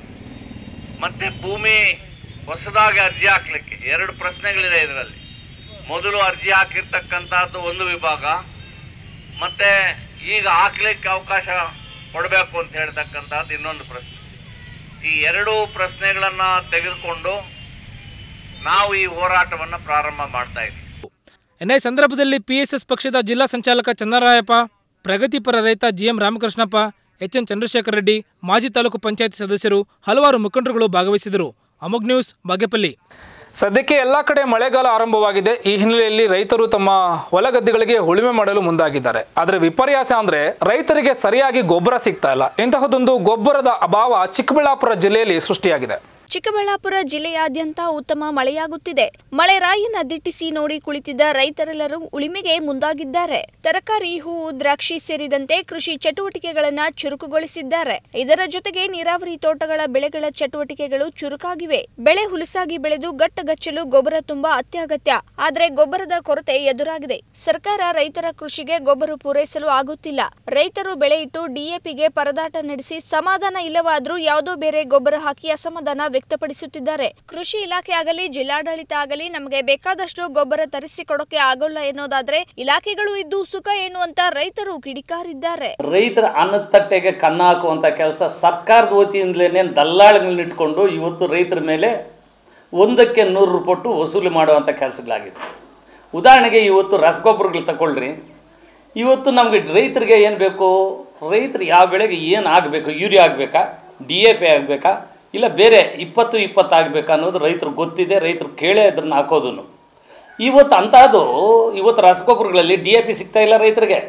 ಮತ್ತೆ ಭೂಮಿ ಹೊಸದಾಗಿ ಅರ್ಜಿ ಹಾಕ್ಲಿಕ್ಕೆ ಎರಡು ಪ್ರಶ್ನೆಗಳಿದೆ ಇದರಲ್ಲಿ. ಮೊದಲು ಅರ್ಜಿ ಹಾಕಿರ್ತಕ್ಕಂಥದ್ದು ಒಂದು ವಿಭಾಗ, ಮತ್ತೆ ಈಗ ಹಾಕ್ಲಿಕ್ಕೆ ಅವಕಾಶ ಕೊಡಬೇಕು ಅಂತ ಹೇಳ್ತಕ್ಕಂಥದ್ದು ಇನ್ನೊಂದು ಪ್ರಶ್ನೆ. ಈ ಎರಡೂ ಪ್ರಶ್ನೆಗಳನ್ನ ತೆಗೆದುಕೊಂಡು ನಾವು ಈ ಹೋರಾಟವನ್ನು ಪ್ರಾರಂಭ ಮಾಡ್ತಾ ಇದ್ದೀವಿ.
ಇನ್ನು ಈ ಸಂದರ್ಭದಲ್ಲಿ ಪಿಎಸ್ಎಸ್ ಪಕ್ಷದ ಜಿಲ್ಲಾ ಸಂಚಾಲಕ ಚನ್ನರಾಯಪ್ಪ, ಪ್ರಗತಿಪರ ರೈತ G M Ramakrishnappa, H N Chandrashekhar Reddy, ಮಾಜಿ ತಾಲೂಕು ಪಂಚಾಯತ್ ಸದಸ್ಯರು, ಹಲವಾರು ಮುಖಂಡರುಗಳು ಭಾಗವಹಿಸಿದರು. ಅಮೋಘ್ ನ್ಯೂಸ್, ಬಾಗೇಪಲ್ಲಿ. ಸದ್ಯಕ್ಕೆ ಎಲ್ಲ ಕಡೆ ಮಳೆಗಾಲ ಆರಂಭವಾಗಿದೆ. ಈ ಹಿನ್ನೆಲೆಯಲ್ಲಿ ರೈತರು ತಮ್ಮ ಹೊಲಗದ್ದೆಗಳಿಗೆ ಉಳುಮೆ ಮಾಡಲು ಮುಂದಾಗಿದ್ದಾರೆ. ಆದರೆ ವಿಪರ್ಯಾಸ ಅಂದ್ರೆ ರೈತರಿಗೆ ಸರಿಯಾಗಿ ಗೊಬ್ಬರ ಸಿಗ್ತಾ ಇಲ್ಲ. ಇಂತಹದೊಂದು ಗೊಬ್ಬರದ ಅಭಾವ ಚಿಕ್ಕಬಳ್ಳಾಪುರ ಜಿಲ್ಲೆಯಲ್ಲಿ ಸೃಷ್ಟಿಯಾಗಿದೆ.
ಚಿಕ್ಕಬಳ್ಳಾಪುರ ಜಿಲ್ಲೆಯಾದ್ಯಂತ ಉತ್ತಮ ಮಳೆಯಾಗುತ್ತಿದೆ. ಮಳೆ ರಾಯನ್ನ ದಿಟ್ಟಿಸಿ ನೋಡಿ ಕುಳಿತಿದ್ದ ರೈತರೆಲ್ಲರೂ ಉಳಿಮೆಗೆ ಮುಂದಾಗಿದ್ದಾರೆ. ತರಕಾರಿ, ಹೂವು, ದ್ರಾಕ್ಷಿ ಸೇರಿದಂತೆ ಕೃಷಿ ಚಟುವಟಿಕೆಗಳನ್ನ ಚುರುಕುಗೊಳಿಸಿದ್ದಾರೆ. ಇದರ ಜೊತೆಗೆ ನೀರಾವರಿ ತೋಟಗಳ ಬೆಳೆಗಳ ಚಟುವಟಿಕೆಗಳು ಚುರುಕಾಗಿವೆ. ಬೆಳೆ ಹುಲುಸಾಗಿ ಬೆಳೆದು ಗಟ್ಟಗಚ್ಚಲು ಗೊಬ್ಬರ ತುಂಬಾ ಅತ್ಯಗತ್ಯ. ಆದರೆ ಗೊಬ್ಬರದ ಕೊರತೆ ಎದುರಾಗಿದೆ. ಸರ್ಕಾರ ರೈತರ ಕೃಷಿಗೆ ಗೊಬ್ಬರ ಪೂರೈಸಲು ಆಗುತ್ತಿಲ್ಲ. ರೈತರು ಬೆಳೆ ಇಟ್ಟು ಡಿಎಪಿಗೆ ಪರದಾಟ ನಡೆಸಿ ಸಮಾಧಾನ ಇಲ್ಲವಾದ್ರೂ ಯಾವುದೋ ಬೇರೆ ಗೊಬ್ಬರ ಹಾಕಿ ಅಸಮಾಧಾನ ವ್ಯಕ್ತಪಡಿಸುತ್ತಿದ್ದಾರೆ. ಕೃಷಿ ಇಲಾಖೆ ಆಗಲಿ ಜಿಲ್ಲಾಡಳಿತ ಆಗಲಿ ನಮಗೆ ಬೇಕಾದಷ್ಟು ಗೊಬ್ಬರ ತರಿಸಿಕೊಡೋಕೆ ಆಗೋಲ್ಲ ಎನ್ನುವುದಾದ್ರೆ ಇಲಾಖೆಗಳು ಇದ್ದು ಸುಖ ಏನು ಅಂತ ರೈತರು ಕಿಡಿಕಾರಿದ್ದಾರೆ.
ರೈತರ ಅನ್ನದ ತಟ್ಟೆಗೆ ಕನ್ನ ಹಾಕುವಂತ ಕೆಲಸ ಸರ್ಕಾರದ ವತಿಯಿಂದಲೇ ದಲ್ಲಾಳಿಗಳನ್ನ ಇಟ್ಕೊಂಡು ಇವತ್ತು ರೈತರ ಮೇಲೆ ಒಂದಕ್ಕೆ ನೂರು ರೂಪಾಯಿ ವಸೂಲಿ ಮಾಡುವಂಥ ಕೆಲಸಗಳಾಗಿದೆ. ಉದಾಹರಣೆಗೆ ಇವತ್ತು ರಸಗೊಬ್ಬರಗಳು ತಗೊಳ್ರಿ. ಇವತ್ತು ನಮಗೆ ರೈತರಿಗೆ ಏನು ಬೇಕು, ರೈತರು ಯಾವ ಬೆಳೆಗೆ ಏನು ಆಗಬೇಕು, ಯೂರಿಯಾ ಆಗಬೇಕಾ, ಡಿ ಎ ಪಿ ಆಗಬೇಕಾ, ಇಲ್ಲ ಬೇರೆ ಇಪ್ಪತ್ತು ಇಪ್ಪತ್ತು ಆಗಬೇಕಾ ಅನ್ನೋದು ರೈತರು ಗೊತ್ತಿದೆ. ರೈತರು ಕೇಳೇ ಅದನ್ನು ಹಾಕೋದು. ಇವತ್ತು ಅಂಥದ್ದು ಇವತ್ತು ರಸಗೊಬ್ಬರಗಳಲ್ಲಿ ಡಿ ಎ ಪಿ ಸಿಗ್ತಾ ಇಲ್ಲ, ರೈತರಿಗೆ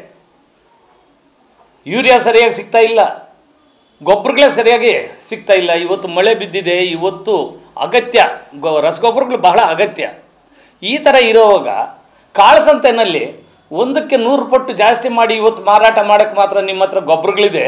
ಯೂರಿಯಾ ಸರಿಯಾಗಿ ಸಿಗ್ತಾ ಇಲ್ಲ, ಗೊಬ್ಬರಗಳೇ ಸರಿಯಾಗಿ ಸಿಗ್ತಾ ಇಲ್ಲ. ಇವತ್ತು ಮಳೆ ಬಿದ್ದಿದೆ, ಇವತ್ತು ಅಗತ್ಯ ಗೊ ರಸಗೊಬ್ಬರಗಳು ಬಹಳ ಅಗತ್ಯ. ಈ ಥರ ಇರೋವಾಗ ಕಾಳಸಂತೆನಲ್ಲಿ ಒಂದಕ್ಕೆ ನೂರು ಪಟ್ಟು ಜಾಸ್ತಿ ಮಾಡಿ ಇವತ್ತು ಮಾರಾಟ ಮಾಡೋಕ್ಕೆ ಮಾತ್ರ ನಿಮ್ಮ ಹತ್ರ ಗೊಬ್ಬರಗಳಿದೆ.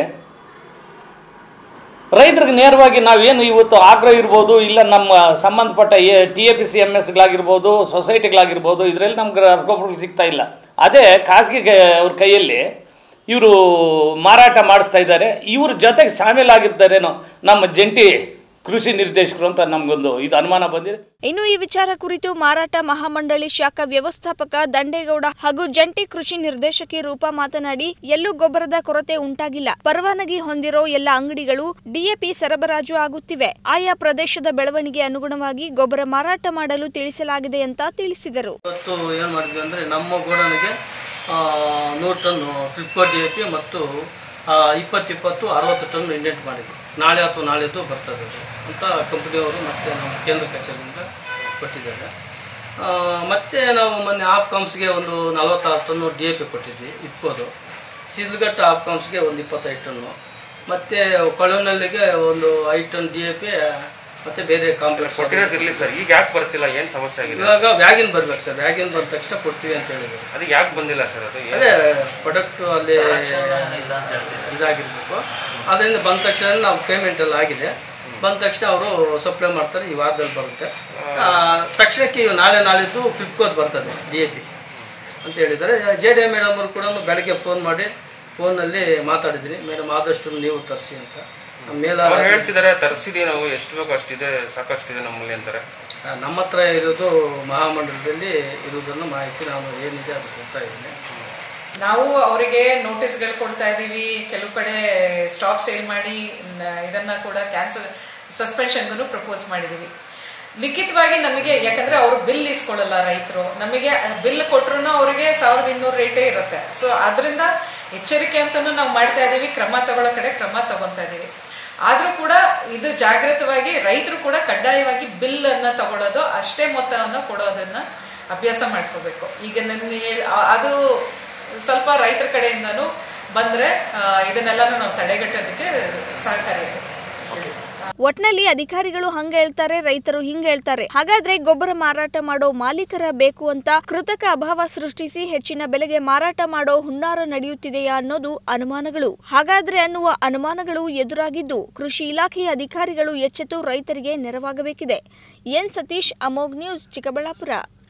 ರೈತರಿಗೆ ನೇರವಾಗಿ ನಾವೇನು ಇವತ್ತು ಆಗ್ರೋ ಇರ್ಬೋದು, ಇಲ್ಲ ನಮ್ಮ ಸಂಬಂಧಪಟ್ಟ A T A P C M ಎಸ್ಗಳಾಗಿರ್ಬೋದು, ಸೊಸೈಟಿಗಳಾಗಿರ್ಬೋದು, ಇದರಲ್ಲಿ ನಮ್ಗೆ ರಸಗೊಬ್ಬರಗಳು ಸಿಗ್ತಾ ಇಲ್ಲ. ಅದೇ ಖಾಸಗಿ ಅವ್ರ ಕೈಯಲ್ಲಿ ಇವರು ಮಾರಾಟ ಮಾಡಿಸ್ತಾ ಇದ್ದಾರೆ. ಇವ್ರ ಜೊತೆಗೆ ಶಾಮೀಲಾಗಿರ್ತಾರೇನೋ ನಮ್ಮ ಜಂಟಿ ಕೃಷಿ ನಿರ್ದೇಶಕರು ಅಂತ ನಮಗೊಂದು ಇದು ಅನುಮಾನ ಬಂದಿದೆ.
ಇನ್ನು ಈ ವಿಚಾರ ಕುರಿತು ಮಾರಾಟ ಮಹಾಮಂಡಳಿ ಶಾಖಾ ವ್ಯವಸ್ಥಾಪಕ ದಂಡೇಗೌಡ ಹಾಗೂ ಜಂಟಿ ಕೃಷಿ ನಿರ್ದೇಶಕಿ ರೂಪಾ ಮಾತನಾಡಿ, ಎಲ್ಲೂ ಗೊಬ್ಬರದ ಕೊರತೆ ಉಂಟಾಗಿಲ್ಲ. ಪರವಾನಗಿ ಹೊಂದಿರೋ ಎಲ್ಲ ಅಂಗಡಿಗಳು ಡಿಎಪಿ ಸರಬರಾಜು ಆಗುತ್ತಿವೆ. ಆಯಾ ಪ್ರದೇಶದ ಬೆಳವಣಿಗೆ ಅನುಗುಣವಾಗಿ ಗೊಬ್ಬರ ಮಾರಾಟ ಮಾಡಲು ತಿಳಿಸಲಾಗಿದೆ ಅಂತ ತಿಳಿಸಿದರು.
ಇವತ್ತು ಏನು ಮಾಡಿದ್ವಿ ಅಂದರೆ ನಮ್ಮ ಗೋಡನಿಗೆ ನೂರು ಟನ್ ಟ್ರಿಪ್ಕೋ ಡಿ ಎ ಪಿ ಮತ್ತು ಇಪ್ಪತ್ತು ಇಪ್ಪತ್ತು ಅರವತ್ತು ಟನ್ ಇಂಡೆಂಟ್ ಮಾಡಿದ್ವಿ. ನಾಳೆ ಅಥವಾ ನಾಳೆದು ಬರ್ತದೆ ಅಂತ ಕಂಪ್ನಿಯವರು ಮತ್ತು ನಮ್ಮ ಕೇಂದ್ರ ಕಚೇರಿಯಿಂದ ಕೊಟ್ಟಿದ್ದಾರೆ. ಮತ್ತು ನಾವು ಮೊನ್ನೆ ಹಾಫ್ ಕಾಮ್ಸ್ಗೆ ಒಂದು ನಲವತ್ತಾರು ಟನ್ನು ಡಿ ಎ ಪಿ ಕೊಟ್ಟಿದ್ವಿ ಇಪ್ಪತ್ತು, ಶಿಡ್ಲಘಟ್ಟ ಹಾಫ್ ಕಾಮ್ಸ್ಗೆ ಒಂದು ಇಪ್ಪತ್ತೈದು ಟನ್ನು, ಮತ್ತು ಕೊಳನಲ್ಲಿಗೆ ಒಂದು ಐದು ಟನ್ ಡಿ ಎ ಪಿ ಮತ್ತು ಬೇರೆ ಕಾಂಪ್ಲೆಕ್ಸ್
ಕೊಟ್ಟಿರೋದಿರಲಿ ಸರ್, ಈಗ ಯಾಕೆ ಬರ್ತಿಲ್ಲ, ಏನು ಸಮಸ್ಯೆ ಆಗಿದೆ?
ಇವಾಗ ವ್ಯಾಗಿನ್ ಬರ್ಬೇಕು ಸರ್, ವ್ಯಾಗಿನ್ ಬಂದ ತಕ್ಷಣ ಕೊಡ್ತೀವಿ ಅಂತ ಹೇಳಿದ್ರು.
ಅದಕ್ಕೆ ಯಾಕೆ ಬಂದಿಲ್ಲ ಸರ್? ಅದು
ಅದೇ ಪ್ರಾಡಕ್ಟ್ ಅಲ್ಲಿ ಇದಾಗಿರ್ಬೇಕು, ಅದರಿಂದ ಬಂದ ತಕ್ಷಣ ನಾವು ಪೇಮೆಂಟ್ ಎಲ್ಲ ಆಗಿದೆ, ಬಂದ ತಕ್ಷಣ ಅವರು ಸಪ್ಲೈ ಮಾಡ್ತಾರೆ, ಈ ವಾರದಲ್ಲಿ ಬರುತ್ತೆ. ತಕ್ಷಣಕ್ಕೆ ನಾಳೆ ನಾಳಿದ್ದು ಫ್ಲಿಪ್ಕೋದ್ ಬರ್ತದೆ ಡಿ ಎ ಪಿ ಅಂತ ಹೇಳಿದ್ದಾರೆ. ಜೆ ಡಿ ಎ ಮೇಡಮ್ ಅವರು ಕೂಡ ಬೆಳಗ್ಗೆ ಫೋನ್ ಮಾಡಿ ಫೋನಲ್ಲಿ ಮಾತಾಡಿದ್ದೀನಿ, ಮೇಡಮ್ ಆದಷ್ಟು ನೀವು ತರಿಸಿ ಅಂತ. ಮೇಲ
ಹೇಳ್ತಿದ್ದಾರೆ ತರಿಸಿದೀವಿ ನಾವು, ಎಷ್ಟು ಬೇಕು ಅಷ್ಟಿದೆ, ಸಾಕಷ್ಟಿದೆ ನಮ್ಮಲ್ಲಿ ಅಂತಾರೆ.
ನಮ್ಮ ಹತ್ರ ಇರೋದು ಮಹಾಮಂಡಲದಲ್ಲಿ ಇರುವುದನ್ನು ಮಾಹಿತಿ ನಾನು ಏನಿದೆ ಅದು ಕೊಡ್ತಾ ಇದ್ದೀನಿ.
ನಾವು ಅವರಿಗೆ ನೋಟಿಸ್ಗಳು ಕೊಡ್ತಾ ಇದ್ದೀವಿ, ಕೆಲವು ಕಡೆ ಸ್ಟಾಪ್ ಸೇಲ್ ಮಾಡಿ ಇದನ್ನ ಕೂಡ ಕ್ಯಾನ್ಸಲ್ ಸಸ್ಪೆನ್ಷನ್ಗೂ ಪ್ರಪೋಸ್ ಮಾಡಿದ್ದೀವಿ. ಲಿಖಿತವಾಗಿ ನಮಗೆ, ಯಾಕಂದ್ರೆ ಅವರು ಬಿಲ್ ಇಸ್ಕೊಳ್ಳಲ್ಲ ರೈತರು, ನಮಗೆ ಬಿಲ್ ಕೊಟ್ರು ಅವರಿಗೆ ಸಾವಿರದ ಇನ್ನೂರು ರೇಟೇ ಇರುತ್ತೆ. ಸೊ ಅದರಿಂದ ಎಚ್ಚರಿಕೆ ಅಂತಾನು ನಾವು ಮಾಡ್ತಾ ಇದ್ದೀವಿ, ಕ್ರಮ ತಗೊಳ್ಳೋ ಕಡೆ ಕ್ರಮ ತಗೊತಾ ಇದ್ದೀವಿ. ಆದ್ರೂ ಕೂಡ ಇದು ಜಾಗೃತವಾಗಿ ರೈತರು ಕೂಡ ಕಡ್ಡಾಯವಾಗಿ ಬಿಲ್ ಅನ್ನ ತಗೊಳ್ಳೋದು, ಅಷ್ಟೇ ಮೊತ್ತವನ್ನು ಕೊಡೋದನ್ನ ಅಭ್ಯಾಸ ಮಾಡ್ಕೋಬೇಕು. ಈಗ ನನ್ನ ಅದು ಸ್ವಲ್ಪ ರೈತರ ಕಡೆಯಿಂದನೂ ಬಂದ್ರೆ ಇದನ್ನೆಲ್ಲಾನು ನಾವು ತಡೆಗಟ್ಟೋದಕ್ಕೆ ಸಹಕಾರಿಯಾಗುತ್ತೆ.
ಒಟ್ನಲ್ಲಿ ಅಧಿಕಾರಿಗಳು ಹಂಗ ಹೇಳ್ತಾರೆ, ರೈತರು ಹಿಂಗ ಹೇಳ್ತಾರೆ. ಹಾಗಾದ್ರೆ ಗೊಬ್ಬರ ಮಾರಾಟ ಮಾಡೋ ಮಾಲೀಕರ ಬೇಕು ಅಂತ ಕೃತಕ ಅಭಾವ ಸೃಷ್ಟಿಸಿ ಹೆಚ್ಚಿನ ಬೆಲೆಗೆ ಮಾರಾಟ ಮಾಡೋ ಹುನ್ನಾರ ನಡೆಯುತ್ತಿದೆಯಾ ಅನ್ನೋದು ಅನುಮಾನಗಳು. ಹಾಗಾದ್ರೆ ಅನ್ನುವ ಅನುಮಾನಗಳು ಎದುರಾಗಿದ್ದು ಕೃಷಿ ಇಲಾಖೆಯ ಅಧಿಕಾರಿಗಳು ಎಚ್ಚೆತ್ತು ರೈತರಿಗೆ ನೆರವಾಗಬೇಕಿದೆ. N Satish, Amogh news, Chikkaballapura.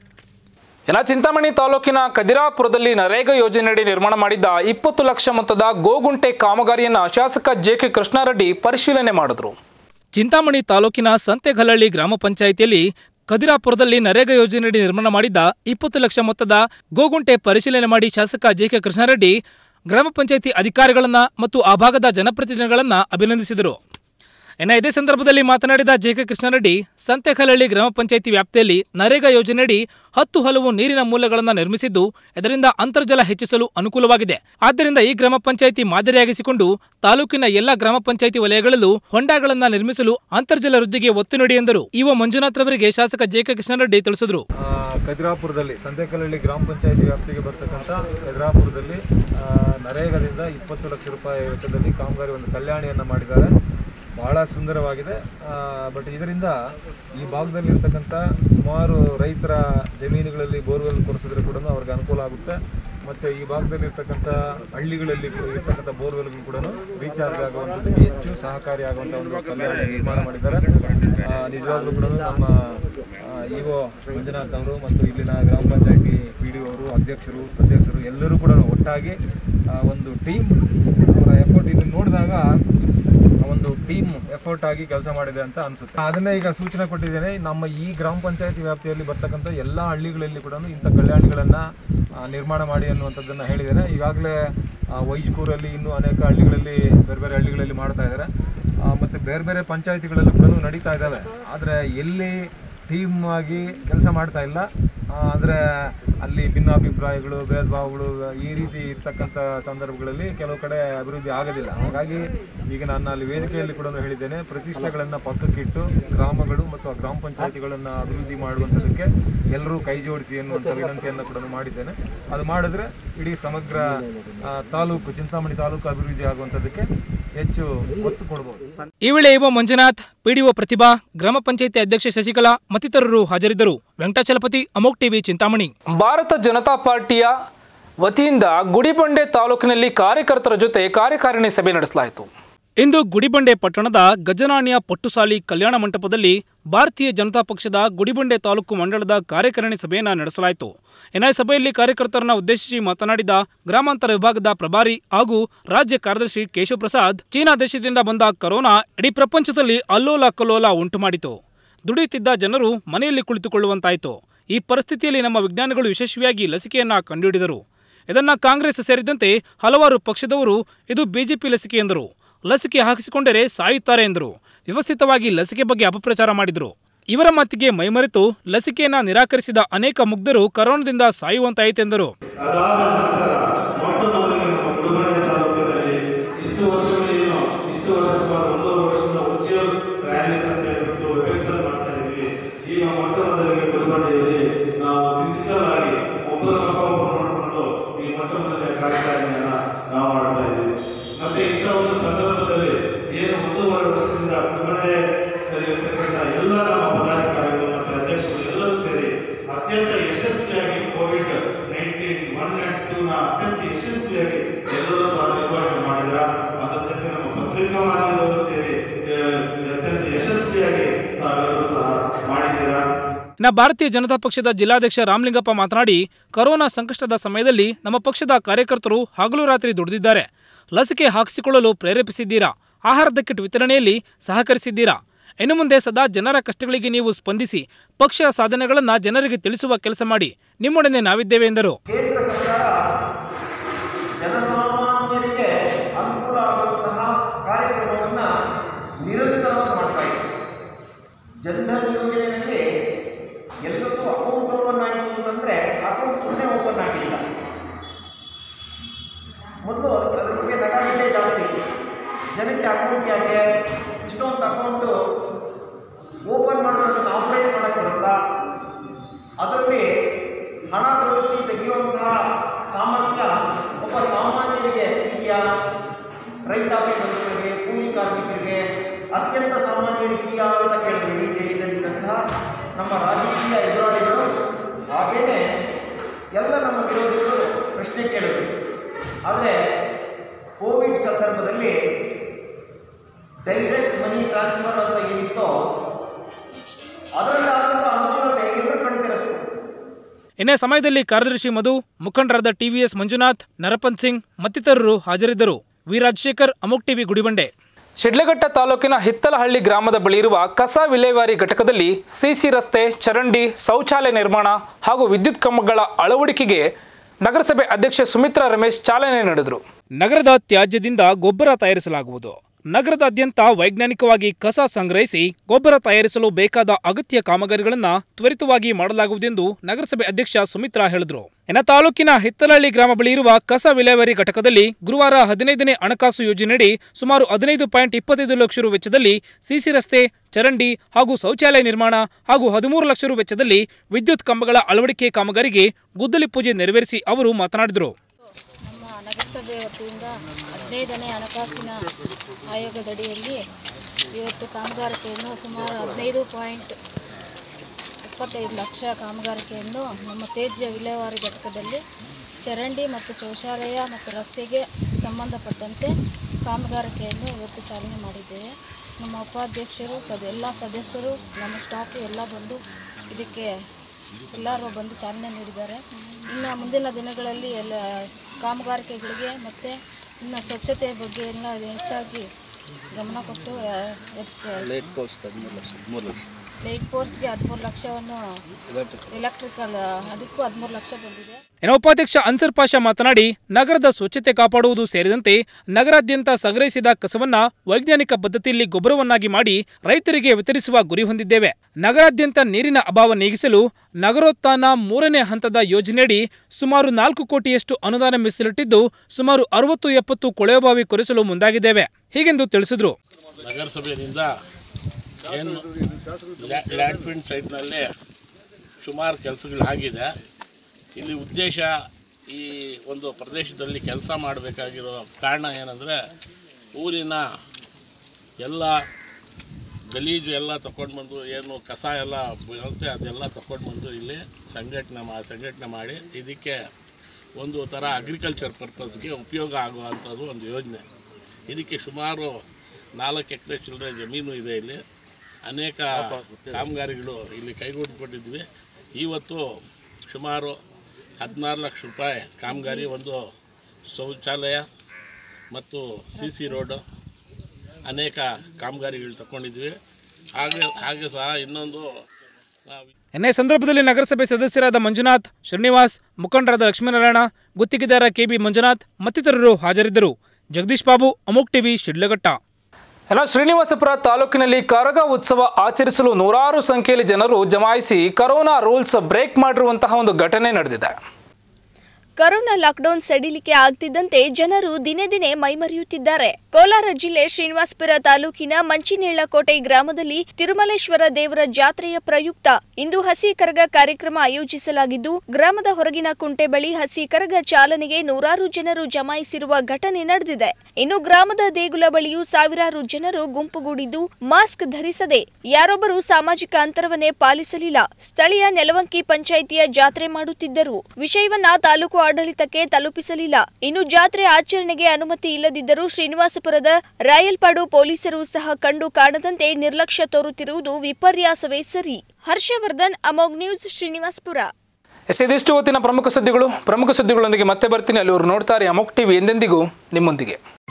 ಇನ್ನು ಚಿಂತಾಮಣಿ ತಾಲೂಕಿನ ಕದಿರಾಪುರದಲ್ಲಿ ನರೇಗಾ ಯೋಜನೆಯಡಿ ನಿರ್ಮಾಣ ಮಾಡಿದ್ದ ಇಪ್ಪತ್ತು ಲಕ್ಷ ಮೊತ್ತದ ಗೋಗುಂಟೆ ಕಾಮಗಾರಿಯನ್ನ ಶಾಸಕ ಜೆ ಕೆ ಕೃಷ್ಣಾರೆಡ್ಡಿ ಪರಿಶೀಲನೆ ಮಾಡಿದ್ರು. ಚಿಂತಾಮಣಿ ತಾಲೂಕಿನ ಸಂತೆಗಲ್ಲಹಳ್ಳಿ ಗ್ರಾಮ ಪಂಚಾಯಿತಿಯಲ್ಲಿ ಕದಿರಾಪುರದಲ್ಲಿ ನರೇಗಾ ಯೋಜನೆಯಡಿ ನಿರ್ಮಾಣ ಮಾಡಿದ್ದ ಇಪ್ಪತ್ತು ಲಕ್ಷ ಮೊತ್ತದ ಗೋಗುಂಟೆ ಪರಿಶೀಲನೆ ಮಾಡಿ ಶಾಸಕ ಜೆ ಕೆ ಕೃಷ್ಣಾರೆಡ್ಡಿ ಗ್ರಾಮ ಪಂಚಾಯಿತಿ ಅಧಿಕಾರಿಗಳನ್ನ ಮತ್ತು ಆ ಭಾಗದ ಜನಪ್ರತಿನಿಧಿಗಳನ್ನ ಅಭಿನಂದಿಸಿದರು. ಇನ್ನು ಇದೇ ಸಂದರ್ಭದಲ್ಲಿ ಮಾತನಾಡಿದ ಜೆ ಕೆ ಕೃಷ್ಣಾರೆಡ್ಡಿ, ಸಂತೆಕಲ್ಲಹಳ್ಳಿ ಗ್ರಾಮ ಪಂಚಾಯಿತಿ ವ್ಯಾಪ್ತಿಯಲ್ಲಿ ನರೇಗಾ ಯೋಜನೆಯಡಿ ಹತ್ತು ಹಲವು ನೀರಿನ ಮೂಲಗಳನ್ನು ನಿರ್ಮಿಸಿದ್ದು ಇದರಿಂದ ಅಂತರ್ಜಲ ಹೆಚ್ಚಿಸಲು ಅನುಕೂಲವಾಗಿದೆ. ಆದ್ದರಿಂದ ಈ ಗ್ರಾಮ ಪಂಚಾಯಿತಿ ಮಾದರಿಯಾಗಿಸಿಕೊಂಡು ತಾಲೂಕಿನ ಎಲ್ಲ ಗ್ರಾಮ ಪಂಚಾಯಿತಿ ವಲಯಗಳಲ್ಲೂ ಹೊಂಡಗಳನ್ನು ನಿರ್ಮಿಸಲು ಅಂತರ್ಜಲ ವೃದ್ಧಿಗೆ ಒತ್ತು ನೀಡಿ ಎಂದರು. ಇವ ಮಂಜುನಾಥ್ ರವರಿಗೆ ಶಾಸಕ ಜೆ ಕೆ ಕೃಷ್ಣಾರೆಡ್ಡಿ ತಿಳಿಸಿದರು.
ಕದಿರಾಪುರದಲ್ಲಿ ಸಂತೆಕಲ್ಲಹಳ್ಳಿ ಗ್ರಾಮ ಪಂಚಾಯಿತಿ ವ್ಯಾಪ್ತಿಗೆ ಬರ್ತಕ್ಕಂಥ ಕದಿರಾಪುರದಲ್ಲಿ ನರೇಗಾದಿಂದ ಇಪ್ಪತ್ತು ಲಕ್ಷ ರೂಪಾಯಿ ವೆಚ್ಚದಲ್ಲಿ ಕಾಮಗಾರಿ ಒಂದು ಕಲ್ಯಾಣಿಯನ್ನು ಮಾಡಿದ್ದಾರೆ. ಬಹಳ ಸುಂದರವಾಗಿದೆ. ಬಟ್ ಇದರಿಂದ ಈ ಭಾಗದಲ್ಲಿರ್ತಕ್ಕಂಥ ಸುಮಾರು ರೈತರ ಜಮೀನುಗಳಲ್ಲಿ ಬೋರ್ವೆಲ್ ಕೊರೆಸಿದ್ರೆ ಕೂಡ ಅವ್ರಿಗೆ ಅನುಕೂಲ ಆಗುತ್ತೆ. ಮತ್ತು ಈ ಭಾಗದಲ್ಲಿರ್ತಕ್ಕಂಥ ಹಳ್ಳಿಗಳಲ್ಲಿ ಇರ್ತಕ್ಕಂಥ ಬೋರ್ವೆಲ್ಗಳು ಕೂಡ ರೀಚಾರ್ಜ್ ಆಗುವಂಥದ್ದಕ್ಕೆ ಹೆಚ್ಚು ಸಹಕಾರಿಯಾಗುವಂಥ ಒಂದು ಕಲ್ಯಾಣ ನಿರ್ಮಾಣ ಮಾಡಿದ್ದಾರೆ. ನಿಜವಾಗ್ಲೂ ಕೂಡ ನಮ್ಮ ಇ ಒ ಮಂಜುನಾಥ್ ಅವರು ಮತ್ತು ಇಲ್ಲಿನ ಗ್ರಾಮ ಪಂಚಾಯತಿ ಪಿ ಡಿ ಅವರು, ಅಧ್ಯಕ್ಷರು, ಸದಸ್ಯರು ಎಲ್ಲರೂ ಕೂಡ ಒಟ್ಟಾಗಿ ಒಂದು ಟೀಮ್ ಅವರ ಎಫರ್ಟ್ ಇದನ್ನು ನೋಡಿದಾಗ ಒಂದು ಟೀಮ್ ಎಫರ್ಟ್ ಆಗಿ ಕೆಲಸ ಮಾಡಿದೆ ಅಂತ ಅನಿಸುತ್ತೆ. ಅದನ್ನೇ ಈಗ ಸೂಚನೆ ಕೊಟ್ಟಿದ್ದೇನೆ. ನಮ್ಮ ಈ ಗ್ರಾಮ ಪಂಚಾಯತಿ ವ್ಯಾಪ್ತಿಯಲ್ಲಿ ಬರ್ತಕ್ಕಂಥ ಎಲ್ಲ ಹಳ್ಳಿಗಳಲ್ಲಿ ಕೂಡ ಇಂಥ ಕಲ್ಯಾಣಿಗಳನ್ನು ನಿರ್ಮಾಣ ಮಾಡಿ ಅನ್ನುವಂಥದ್ದನ್ನು ಹೇಳಿದ್ದೇನೆ. ಈಗಾಗಲೇ ವೈಜ್ಕೂರಲ್ಲಿ ಇನ್ನೂ ಅನೇಕ ಹಳ್ಳಿಗಳಲ್ಲಿ ಬೇರೆ ಬೇರೆ ಹಳ್ಳಿಗಳಲ್ಲಿ ಮಾಡ್ತಾ ಇದ್ದಾರೆ ಮತ್ತು ಬೇರೆ ಬೇರೆ ಪಂಚಾಯತಿಗಳಲ್ಲೂ ಕೂಡ ನಡೀತಾ ಇದ್ದಾವೆ. ಆದರೆ ಎಲ್ಲಿ ಟೀಮ್ ಆಗಿ ಕೆಲಸ ಮಾಡ್ತಾ ಇಲ್ಲ, ಅಂದರೆ ಅಲ್ಲಿ ಭಿನ್ನಾಭಿಪ್ರಾಯಗಳು, ಭೇದ ಭಾವಗಳು ಈ ರೀತಿ ಇರ್ತಕ್ಕಂಥ ಸಂದರ್ಭಗಳಲ್ಲಿ ಕೆಲವು ಕಡೆ ಅಭಿವೃದ್ಧಿ ಆಗೋದಿಲ್ಲ. ಹಾಗಾಗಿ ಈಗ ನಾನು ಅಲ್ಲಿ ವೇದಿಕೆಯಲ್ಲಿ ಕೂಡ ಹೇಳಿದ್ದೇನೆ, ಪ್ರತಿಷ್ಠೆಗಳನ್ನು ಪಕ್ಕಕ್ಕಿಟ್ಟು ಗ್ರಾಮಗಳು ಮತ್ತು ಆ ಗ್ರಾಮ ಪಂಚಾಯತಿಗಳನ್ನು ಅಭಿವೃದ್ಧಿ ಮಾಡುವಂಥದ್ದಕ್ಕೆ ಎಲ್ಲರೂ ಕೈ ಜೋಡಿಸಿ ಎನ್ನುವಂಥ ವಿನಂತಿಯನ್ನು ಕೂಡ ಮಾಡಿದ್ದೇನೆ. ಅದು ಮಾಡಿದ್ರೆ ಇಡೀ ಸಮಗ್ರ ತಾಲೂಕು ಚಿಂತಾಮಣಿ ತಾಲೂಕು ಅಭಿವೃದ್ಧಿ ಆಗುವಂಥದ್ದಕ್ಕೆ ಹೆಚ್ಚು ಒತ್ತು ಕೊಡಬಹುದು.
ಈ ವೇಳೆ ಇವ ಮಂಜುನಾಥ್, ಪಿಡಿಒ ಪ್ರತಿಭಾ, ಗ್ರಾಮ ಪಂಚಾಯಿತಿ ಅಧ್ಯಕ್ಷೆ ಶಶಿಕಲಾ ಮತ್ತಿತರರು ಹಾಜರಿದ್ದರು. ವೆಂಕಟಾಚಲಪತಿ, ಅಮೋಘ್ ಟಿವಿ, ಚಿಂತಾಮಣಿ. ಭಾರತ ಜನತಾ ಪಾರ್ಟಿಯ ವತಿಯಿಂದ ಗುಡಿಬಂಡೆ ತಾಲೂಕಿನಲ್ಲಿ ಕಾರ್ಯಕರ್ತರ ಜೊತೆ ಕಾರ್ಯಕಾರಿಣಿ ಸಭೆ ನಡೆಸಲಾಯಿತು. ಇಂದು ಗುಡಿಬಂಡೆ ಪಟ್ಟಣದ ಗಜನಾಣ್ಯ ಪಟ್ಟುಸಾಲಿ ಕಲ್ಯಾಣ ಮಂಟಪದಲ್ಲಿ ಭಾರತೀಯ ಜನತಾ ಪಕ್ಷದ ಗುಡಿಬಂಡೆ ತಾಲೂಕು ಮಂಡಳದ ಕಾರ್ಯಕಾರಿಣಿ ಸಭೆಯನ್ನು ನಡೆಸಲಾಯಿತು. ಇನ್ನು ಈ ಸಭೆಯಲ್ಲಿ ಕಾರ್ಯಕರ್ತರನ್ನ ಉದ್ದೇಶಿಸಿ ಮಾತನಾಡಿದ ಗ್ರಾಮಾಂತರ ವಿಭಾಗದ ಪ್ರಭಾರಿ ಹಾಗೂ ರಾಜ್ಯ ಕಾರ್ಯದರ್ಶಿ ಕೇಶವ ಪ್ರಸಾದ್, ಚೀನಾ ದೇಶದಿಂದ ಬಂದ ಕೊರೋನಾ ಇಡೀ ಪ್ರಪಂಚದಲ್ಲಿ ಅಲ್ಲೋಲ ಕಲ್ಲೋಲ ಉಂಟು ಮಾಡಿತು. ದುಡಿಯುತ್ತಿದ್ದ ಜನರು ಮನೆಯಲ್ಲಿ ಕುಳಿತುಕೊಳ್ಳುವಂತಾಯಿತು. ಈ ಪರಿಸ್ಥಿತಿಯಲ್ಲಿ ನಮ್ಮ ವಿಜ್ಞಾನಿಗಳು ಯಶಸ್ವಿಯಾಗಿ ಲಸಿಕೆಯನ್ನ ಕಂಡುಹಿಡಿದರು. ಇದನ್ನ ಕಾಂಗ್ರೆಸ್ ಸೇರಿದಂತೆ ಹಲವಾರು ಪಕ್ಷದವರು ಇದು ಬಿಜೆಪಿ ಲಸಿಕೆ ಎಂದರು. ಲಸಿಕೆ ಹಾಕಿಸಿಕೊಂಡರೆ ಸಾಯುತ್ತಾರೆ ಎಂದರು. ವ್ಯವಸ್ಥಿತವಾಗಿ ಲಸಿಕೆ ಬಗ್ಗೆ ಅಪಪ್ರಚಾರ ಮಾಡಿದರು. ಇವರ ಮಾತಿಗೆ ಮೈಮರೆತು ಲಸಿಕೆಯನ್ನ ನಿರಾಕರಿಸಿದ ಅನೇಕ ಮುಗ್ಧರು ಕರೋನಾದಿಂದ ಸಾಯುವಂತಾಯಿತೆಂದರು.
ಮತ್ತೆ ಇಂಥ ಒಂದು ಸಂದರ್ಭದಲ್ಲಿ ಏನು ಒಂದೂವರೆ ವರ್ಷದಿಂದ ಗುಡಿಬಂಡೆಯಲ್ಲಿರ್ತಕ್ಕಂಥ
ಇನ್ನು ಭಾರತೀಯ ಜನತಾ ಪಕ್ಷದ ಜಿಲ್ಲಾಧ್ಯಕ್ಷ ರಾಮಲಿಂಗಪ್ಪ ಮಾತನಾಡಿ, ಕೊರೋನಾ ಸಂಕಷ್ಟದ ಸಮಯದಲ್ಲಿ ನಮ್ಮ ಪಕ್ಷದ ಕಾರ್ಯಕರ್ತರು ಹಗಲು ರಾತ್ರಿ ದುಡಿದಿದ್ದಾರೆ. ಲಸಿಕೆ ಹಾಕಿಸಿಕೊಳ್ಳಲು ಪ್ರೇರೇಪಿಸಿದ್ದೀರಾ, ಆಹಾರದ ಕಿಟ್ ವಿತರಣೆಯಲ್ಲಿ ಸಹಕರಿಸಿದ್ದೀರಾ. ಇನ್ನು ಮುಂದೆ ಸದಾ ಜನರ ಕಷ್ಟಗಳಿಗೆ ನೀವು ಸ್ಪಂದಿಸಿ ಪಕ್ಷ ಸಾಧನೆಗಳನ್ನು ಜನರಿಗೆ ತಿಳಿಸುವ ಕೆಲಸ ಮಾಡಿ. ನಿಮ್ಮೊಡನೆ ನಾವಿದ್ದೇವೆ ಎಂದರು.
ಕೇಂದ್ರ ಸರ್ಕಾರ ಜನಸಾಮಾನ್ಯರಿಗೆ ಅನುಕೂಲ ಆಗುವಂತಹ ಕಾರ್ಯಕ್ರಮವನ್ನು ನಿರಂತರವಾಗಿ ಮಾಡ್ತಾ ಇದೆ. ಜನ್ಧನ್ ಯೋಜನೆಯಲ್ಲಿ ಎಲ್ಲರಿಗೂ ಅಕೌಂಟ್ ಓಪನ್ ಆಯಿತು ಅಂತಂದರೆ ಅಕೌಂಟ್ ಸುಮ್ಮನೆ ಓಪನ್ ಆಗಲಿಲ್ಲ. ಮೊದಲು ಅದಕ್ಕೆ ಅದ್ರ ಬಗ್ಗೆ ನಗಾಡಿದ್ದೇ ಜಾಸ್ತಿ. ಜನಕ್ಕೆ ಅಕೌಂಟ್ ಯಾಕೆ, ಇಷ್ಟೊಂದು ಅಕೌಂಟು ಓಪನ್ ಮಾಡಿದ್ರೆ ಅದನ್ನು ಆಪ್ರೇಟ್ ಮಾಡೋಕ್ಕೆ ಬರುತ್ತಾ, ಅದರಲ್ಲಿ ಹಣ ತೊಡಗಿಸಿ ತೆಗೆಯುವಂತಹ ಸಾಮರ್ಥ್ಯ ಒಬ್ಬ ಸಾಮಾನ್ಯರಿಗೆ ಇದೆಯಾ, ರೈತಾಪಿ ಬದುಕರಿಗೆ, ಕೂಲಿ ಕಾರ್ಮಿಕರಿಗೆ, ಅತ್ಯಂತ ಸಾಮಾನ್ಯರಿಗೆ ಇದೆಯಾ ಅಂತ ಕೇಳಿದ್ರು. ಈ ದೇಶದಲ್ಲಿದ್ದಂತಹ ನಮ್ಮ ರಾಜಕೀಯ ಎದುರಾಳಿಗಳು ಹಾಗೇನೆ ಎಲ್ಲ ನಮ್ಮ ವಿರೋಧಿಗಳು ಪ್ರಶ್ನೆ ಕೇಳಿದ್ರು. ಆದರೆ ಕೋವಿಡ್ ಸಂದರ್ಭದಲ್ಲಿ ಡೈರೆಕ್ಟ್ ಮನಿ ಟ್ರಾನ್ಸ್ಫರ್ ಅಂತ ಏನಿತ್ತೋ ಅದರಲ್ಲಿ ಆದಂಥ ಅನುಕೂಲತೆ ಎಲ್ಲರೂ ಕಣ್ತಿರಿಸ್ತು.
ಇದೇ ಸಮಯದಲ್ಲಿ ಕಾರ್ಯದರ್ಶಿ ಮಧು, ಮುಖಂಡರಾದ ಟಿವಿಎಸ್ ಮಂಜುನಾಥ್, ನರಪನ್ ಸಿಂಗ್ ಮತ್ತಿತರರು ಹಾಜರಿದ್ದರು. ವಿ ರಾಜಶೇಖರ್, ಅಮೋಕ್ ಟಿವಿ, ಗುಡಿಬಂಡೆ. ಶಿಡ್ಲಘಟ್ಟ ತಾಲೂಕಿನ ಹಿತ್ತಲಹಳ್ಳಿ ಗ್ರಾಮದ ಬಳಿ ಇರುವ ಕಸ ವಿಲೇವಾರಿ ಘಟಕದಲ್ಲಿ ಸಿಸಿ ರಸ್ತೆ, ಚರಂಡಿ, ಶೌಚಾಲಯ ನಿರ್ಮಾಣ ಹಾಗೂ ವಿದ್ಯುತ್ ಕಂಬಗಳ ಅಳವಡಿಕೆಗೆ ನಗರಸಭೆ ಅಧ್ಯಕ್ಷೆ ಸುಮಿತ್ರಾ ರಮೇಶ್ ಚಾಲನೆ ನೀಡಿದರು. ನಗರದ ತ್ಯಾಜ್ಯದಿಂದ ಗೊಬ್ಬರ ತಯಾರಿಸಲಾಗುವುದು. ನಗರದಾದ್ಯಂತ ವೈಜ್ಞಾನಿಕವಾಗಿ ಕಸ ಸಂಗ್ರಹಿಸಿ ಗೊಬ್ಬರ ತಯಾರಿಸಲು ಬೇಕಾದ ಅಗತ್ಯ ಕಾಮಗಾರಿಗಳನ್ನು ತ್ವರಿತವಾಗಿ ಮಾಡಲಾಗುವುದೆಂದು ನಗರಸಭೆ ಅಧ್ಯಕ್ಷ ಸುಮಿತ್ರಾ ಹೇಳಿದರು. ಇನ್ನು ತಾಲೂಕಿನ ಹಿತ್ತಲಹಳ್ಳಿ ಗ್ರಾಮ ಬಳಿ ಇರುವ ಕಸ ವಿಲೇವಾರಿ ಘಟಕದಲ್ಲಿ ಗುರುವಾರ ಹದಿನೈದನೇ ಹಣಕಾಸು ಯೋಜನೆಯಡಿ ಸುಮಾರು ಹದಿನೈದು ಪಾಯಿಂಟ್ ಇಪ್ಪತ್ತೈದು ಲಕ್ಷ ರು ವೆಚ್ಚದಲ್ಲಿ ಸಿಸಿ ರಸ್ತೆ, ಚರಂಡಿ ಹಾಗೂ ಶೌಚಾಲಯ ನಿರ್ಮಾಣ ಹಾಗೂ ಹದಿಮೂರು ಲಕ್ಷ ರು ವೆಚ್ಚದಲ್ಲಿ ವಿದ್ಯುತ್ ಕಂಬಗಳ ಅಳವಡಿಕೆ ಕಾಮಗಾರಿಗೆ ಗುದ್ದಲಿ ಪೂಜೆ ನೆರವೇರಿಸಿ ಅವರು ಮಾತನಾಡಿದರು.
ನಮ್ಮ ನಗರಸಭೆ ವತಿಯಿಂದ ಹದಿನೈದನೇ ಹಣಕಾಸಿನ ಆಯೋಗದಡಿಯಲ್ಲಿ ಇವತ್ತು ಕಾಮಗಾರಿಕೆಯನ್ನು ಸುಮಾರು ಹದಿನೈದು ಪಾಯಿಂಟ್ ಇಪ್ಪತ್ತೈದು ಲಕ್ಷ ಕಾಮಗಾರಿಕೆಯನ್ನು ನಮ್ಮ ತ್ಯಾಜ್ಯ ವಿಲೇವಾರಿ ಘಟಕದಲ್ಲಿ ಚರಂಡಿ ಮತ್ತು ಶೌಚಾಲಯ ಮತ್ತು ರಸ್ತೆಗೆ ಸಂಬಂಧಪಟ್ಟಂತೆ ಕಾಮಗಾರಿಕೆಯನ್ನು ಇವತ್ತು ಚಾಲನೆ ಮಾಡಿದ್ದೇವೆ. ನಮ್ಮ ಉಪಾಧ್ಯಕ್ಷರು ಸದ ಎಲ್ಲ ಸದಸ್ಯರು ನಮ್ಮ ಸ್ಟಾಫ್ ಎಲ್ಲ ಬಂದು ಇದಕ್ಕೆ ಎಲ್ಲರೂ ಬಂದು ಚಾಲನೆ ನೀಡಿದ್ದಾರೆ. ಇನ್ನು ಮುಂದಿನ ದಿನಗಳಲ್ಲಿ ಎಲ್ಲ ಕಾಮಗಾರಿಕೆಗಳಿಗೆ ಮತ್ತು ಇನ್ನು ಸ್ವಚ್ಛತೆ ಬಗ್ಗೆ ಎಲ್ಲ ಹೆಚ್ಚಾಗಿ ಗಮನ ಕೊಟ್ಟು ಲೈಟ್ ಪೋಸ್ಟ್ ಹದಿಮೂರು ಲಕ್ಷ ಮೂರು ಲಕ್ಷ ಲೈಟ್ ಪೋಸ್ಟ್ಗೆ ಹದಿಮೂರು ಲಕ್ಷವನ್ನು ಎಲೆಕ್ಟ್ರಿಕಲ್ ಅದಕ್ಕೂ ಹದಿಮೂರು ಲಕ್ಷ ಬಂದಿದೆ.
ಇನ್ನು ಉಪಾಧ್ಯಕ್ಷ ಅನ್ಸರ್ ಪಾಷಾ ಮಾತನಾಡಿ, ನಗರದ ಸ್ವಚ್ಛತೆ ಕಾಪಾಡುವುದು ಸೇರಿದಂತೆ ನಗರಾದ್ಯಂತ ಸಂಗ್ರಹಿಸಿದ ಕಸವನ್ನ ವೈಜ್ಞಾನಿಕ ಪದ್ಧತಿಯಲ್ಲಿ ಗೊಬ್ಬರವನ್ನಾಗಿ ಮಾಡಿ ರೈತರಿಗೆ ವಿತರಿಸುವ ಗುರಿ ಹೊಂದಿದ್ದೇವೆ. ನಗರಾದ್ಯಂತ ನೀರಿನ ಅಭಾವ ನೀಗಿಸಲು ನಗರೋತ್ಥಾನ ಮೂರನೇ ಹಂತದ ಯೋಜನೆಯಡಿ ಸುಮಾರು ನಾಲ್ಕು ಕೋಟಿಯಷ್ಟು ಅನುದಾನ ಮೀಸಲಿಟ್ಟಿದ್ದು ಸುಮಾರು ಅರವತ್ತು ಎಪ್ಪತ್ತು ಕೊಳವೆಬಾವಿ ಕೊರೆಸಲು ಮುಂದಾಗಿದ್ದೇವೆ ಹೀಗೆಂದು ತಿಳಿಸಿದರು.
ನಗರಸಭೆಯಿಂದ ಏನು ಲ್ಯಾಂಡ್ಫಿಂಡ್ ಸೈಟ್ನಲ್ಲಿ ಸುಮಾರು ಕೆಲಸಗಳಾಗಿದೆ. ಇಲ್ಲಿ ಉದ್ದೇಶ ಈ ಒಂದು ಪ್ರದೇಶದಲ್ಲಿ ಕೆಲಸ ಮಾಡಬೇಕಾಗಿರೋ ಕಾರಣ ಏನಂದರೆ ಊರಿನ ಎಲ್ಲ ಗಲೀಜು ಎಲ್ಲ ತಗೊಂಡು ಬಂದು ಏನು ಕಸ ಎಲ್ಲ ಬರುತ್ತೆ ಅದೆಲ್ಲ ತಗೊಂಡು ಬಂದು ಇಲ್ಲಿ ಸಂಘಟನೆ ಮಾ ಸಂಘಟನೆ ಮಾಡಿ ಇದಕ್ಕೆ ಒಂದು ಥರ ಅಗ್ರಿಕಲ್ಚರ್ ಪರ್ಪಸ್ಗೆ ಉಪಯೋಗ ಆಗುವಂಥದ್ದು ಒಂದು ಯೋಜನೆ. ಇದಕ್ಕೆ ಸುಮಾರು ನಾಲ್ಕು ಎಕರೆ ಚಿಲ್ಲರೆ ಜಮೀನು ಇದೆ. ಇಲ್ಲಿ ಅನೇಕ ಕಾಮಗಾರಿಗಳು ಇಲ್ಲಿ ಕೈಗೊಂಡುಕೊಂಡಿದ್ವಿ. ಇವತ್ತು ಸುಮಾರು ಹದಿನಾರು ಲಕ್ಷ ರೂಪಾಯಿ ಕಾಮಗಾರಿ, ಒಂದು ಶೌಚಾಲಯ ಮತ್ತು ಸಿ ಸಿ ರೋಡು ಅನೇಕ ಕಾಮಗಾರಿಗಳು ತಗೊಂಡಿದ್ವಿ. ಹಾಗೆ ಹಾಗೆ ಸಹ ಇನ್ನೊಂದು
ಎನ್ನೇ ಸಂದರ್ಭದಲ್ಲಿ ನಗರಸಭೆ ಸದಸ್ಯರಾದ ಮಂಜುನಾಥ್, ಶ್ರೀನಿವಾಸ್, ಮುಖಂಡರಾದ ಲಕ್ಷ್ಮೀನಾರಾಯಣ, ಗುತ್ತಿಗೆದಾರ ಕೆಬಿ ಮಂಜುನಾಥ್ ಮತ್ತಿತರರು ಹಾಜರಿದ್ದರು. ಜಗದೀಶ್ ಬಾಬು, ಅಮೋಕ್ ಟಿವಿ, ಶಿಡ್ಲಘಟ್ಟ. ಇನ್ನು ಶ್ರೀನಿವಾಸಪುರ ತಾಲೂಕಿನಲ್ಲಿ ಕರಗ ಉತ್ಸವ ಆಚರಿಸಲು ನೂರಾರು ಸಂಖ್ಯೆಯಲ್ಲಿ ಜನರು ಜಮಾಯಿಸಿ ಕೊರೋನಾ ರೂಲ್ಸ್ ಬ್ರೇಕ್ ಮಾಡಿರುವಂತಹ ಒಂದು ಘಟನೆ ನಡೆದಿದೆ.
ಕೊರೋನಾ ಲಾಕ್ಡೌನ್ ಸಡಿಲಿಕೆ ಆಗ್ತಿದ್ದಂತೆ ಜನರು ದಿನೇ ದಿನೇ ಮೈಮರೆಯುತ್ತಿದ್ದಾರೆ. ಕೋಲಾರ ಜಿಲ್ಲೆ ಶ್ರೀನಿವಾಸಪುರ ತಾಲೂಕಿನ ಮಂಚಿನೇಳಕೋಟೆ ಗ್ರಾಮದಲ್ಲಿ ತಿರುಮಲೇಶ್ವರ ದೇವರ ಜಾತ್ರೆಯ ಪ್ರಯುಕ್ತ ಇಂದು ಹಸಿ ಕರಗ ಕಾರ್ಯಕ್ರಮ ಆಯೋಜಿಸಲಾಗಿದ್ದು, ಗ್ರಾಮದ ಹೊರಗಿನ ಕುಂಟೆ ಬಳಿ ಹಸಿ ಕರಗ ಚಾಲನೆಗೆ ನೂರಾರು ಜನರು ಜಮಾಯಿಸಿರುವ ಘಟನೆ ನಡೆದಿದೆ. ಇನ್ನು ಗ್ರಾಮದ ದೇಗುಲ ಬಳಿಯೂ ಸಾವಿರಾರು ಜನರು ಗುಂಪುಗೂಡಿದ್ದು ಮಾಸ್ಕ್ ಧರಿಸದೆ ಯಾರೊಬ್ಬರು ಸಾಮಾಜಿಕ ಅಂತರವನ್ನೇ ಪಾಲಿಸಲಿಲ್ಲ. ಸ್ಥಳೀಯ ನೆಲವಂಕಿ ಪಂಚಾಯಿತಿಯ ಜಾತ್ರೆ ಮಾಡುತ್ತಿದ್ದರು. ವಿಷಯವನ್ನ ತಾಲೂಕು ಆಡಳಿತಕ್ಕೆ ತಲುಪಿಸಲಿಲ್ಲ. ಇನ್ನು ಜಾತ್ರೆ ಆಚರಣೆಗೆ ಅನುಮತಿ ಇಲ್ಲದಿದ್ದರೂ ಶ್ರೀನಿವಾಸಪುರ ಶ್ರೀನಿವಾಸಪುರದ ರಾಯಲ್ಪಾಡು ಪೊಲೀಸರು ಸಹ ಕಂಡು ಕಾಣದಂತೆ ನಿರ್ಲಕ್ಷ್ಯ ತೋರುತ್ತಿರುವುದು ವಿಪರ್ಯಾಸವೇ ಸರಿ. ಹರ್ಷವರ್ಧನ್, ಅಮೋಘ್ ನ್ಯೂಸ್, ಶ್ರೀನಿವಾಸಪುರ.
ಎಸ್ ಇದಿಷ್ಟು ಹೊತ್ತಿನ ಪ್ರಮುಖ ಸುದ್ದಿಗಳು. ಪ್ರಮುಖ ಸುದ್ದಿಗಳೊಂದಿಗೆ ಮತ್ತೆ ಬರ್ತೀನಿ. ಅಲ್ಲಿವರು ನೋಡ್ತಾರೆ ಅಮೋಘ್ ಟಿವಿ, ಎಂದೆಂದಿಗೂ ನಿಮ್ಮೊಂದಿಗೆ.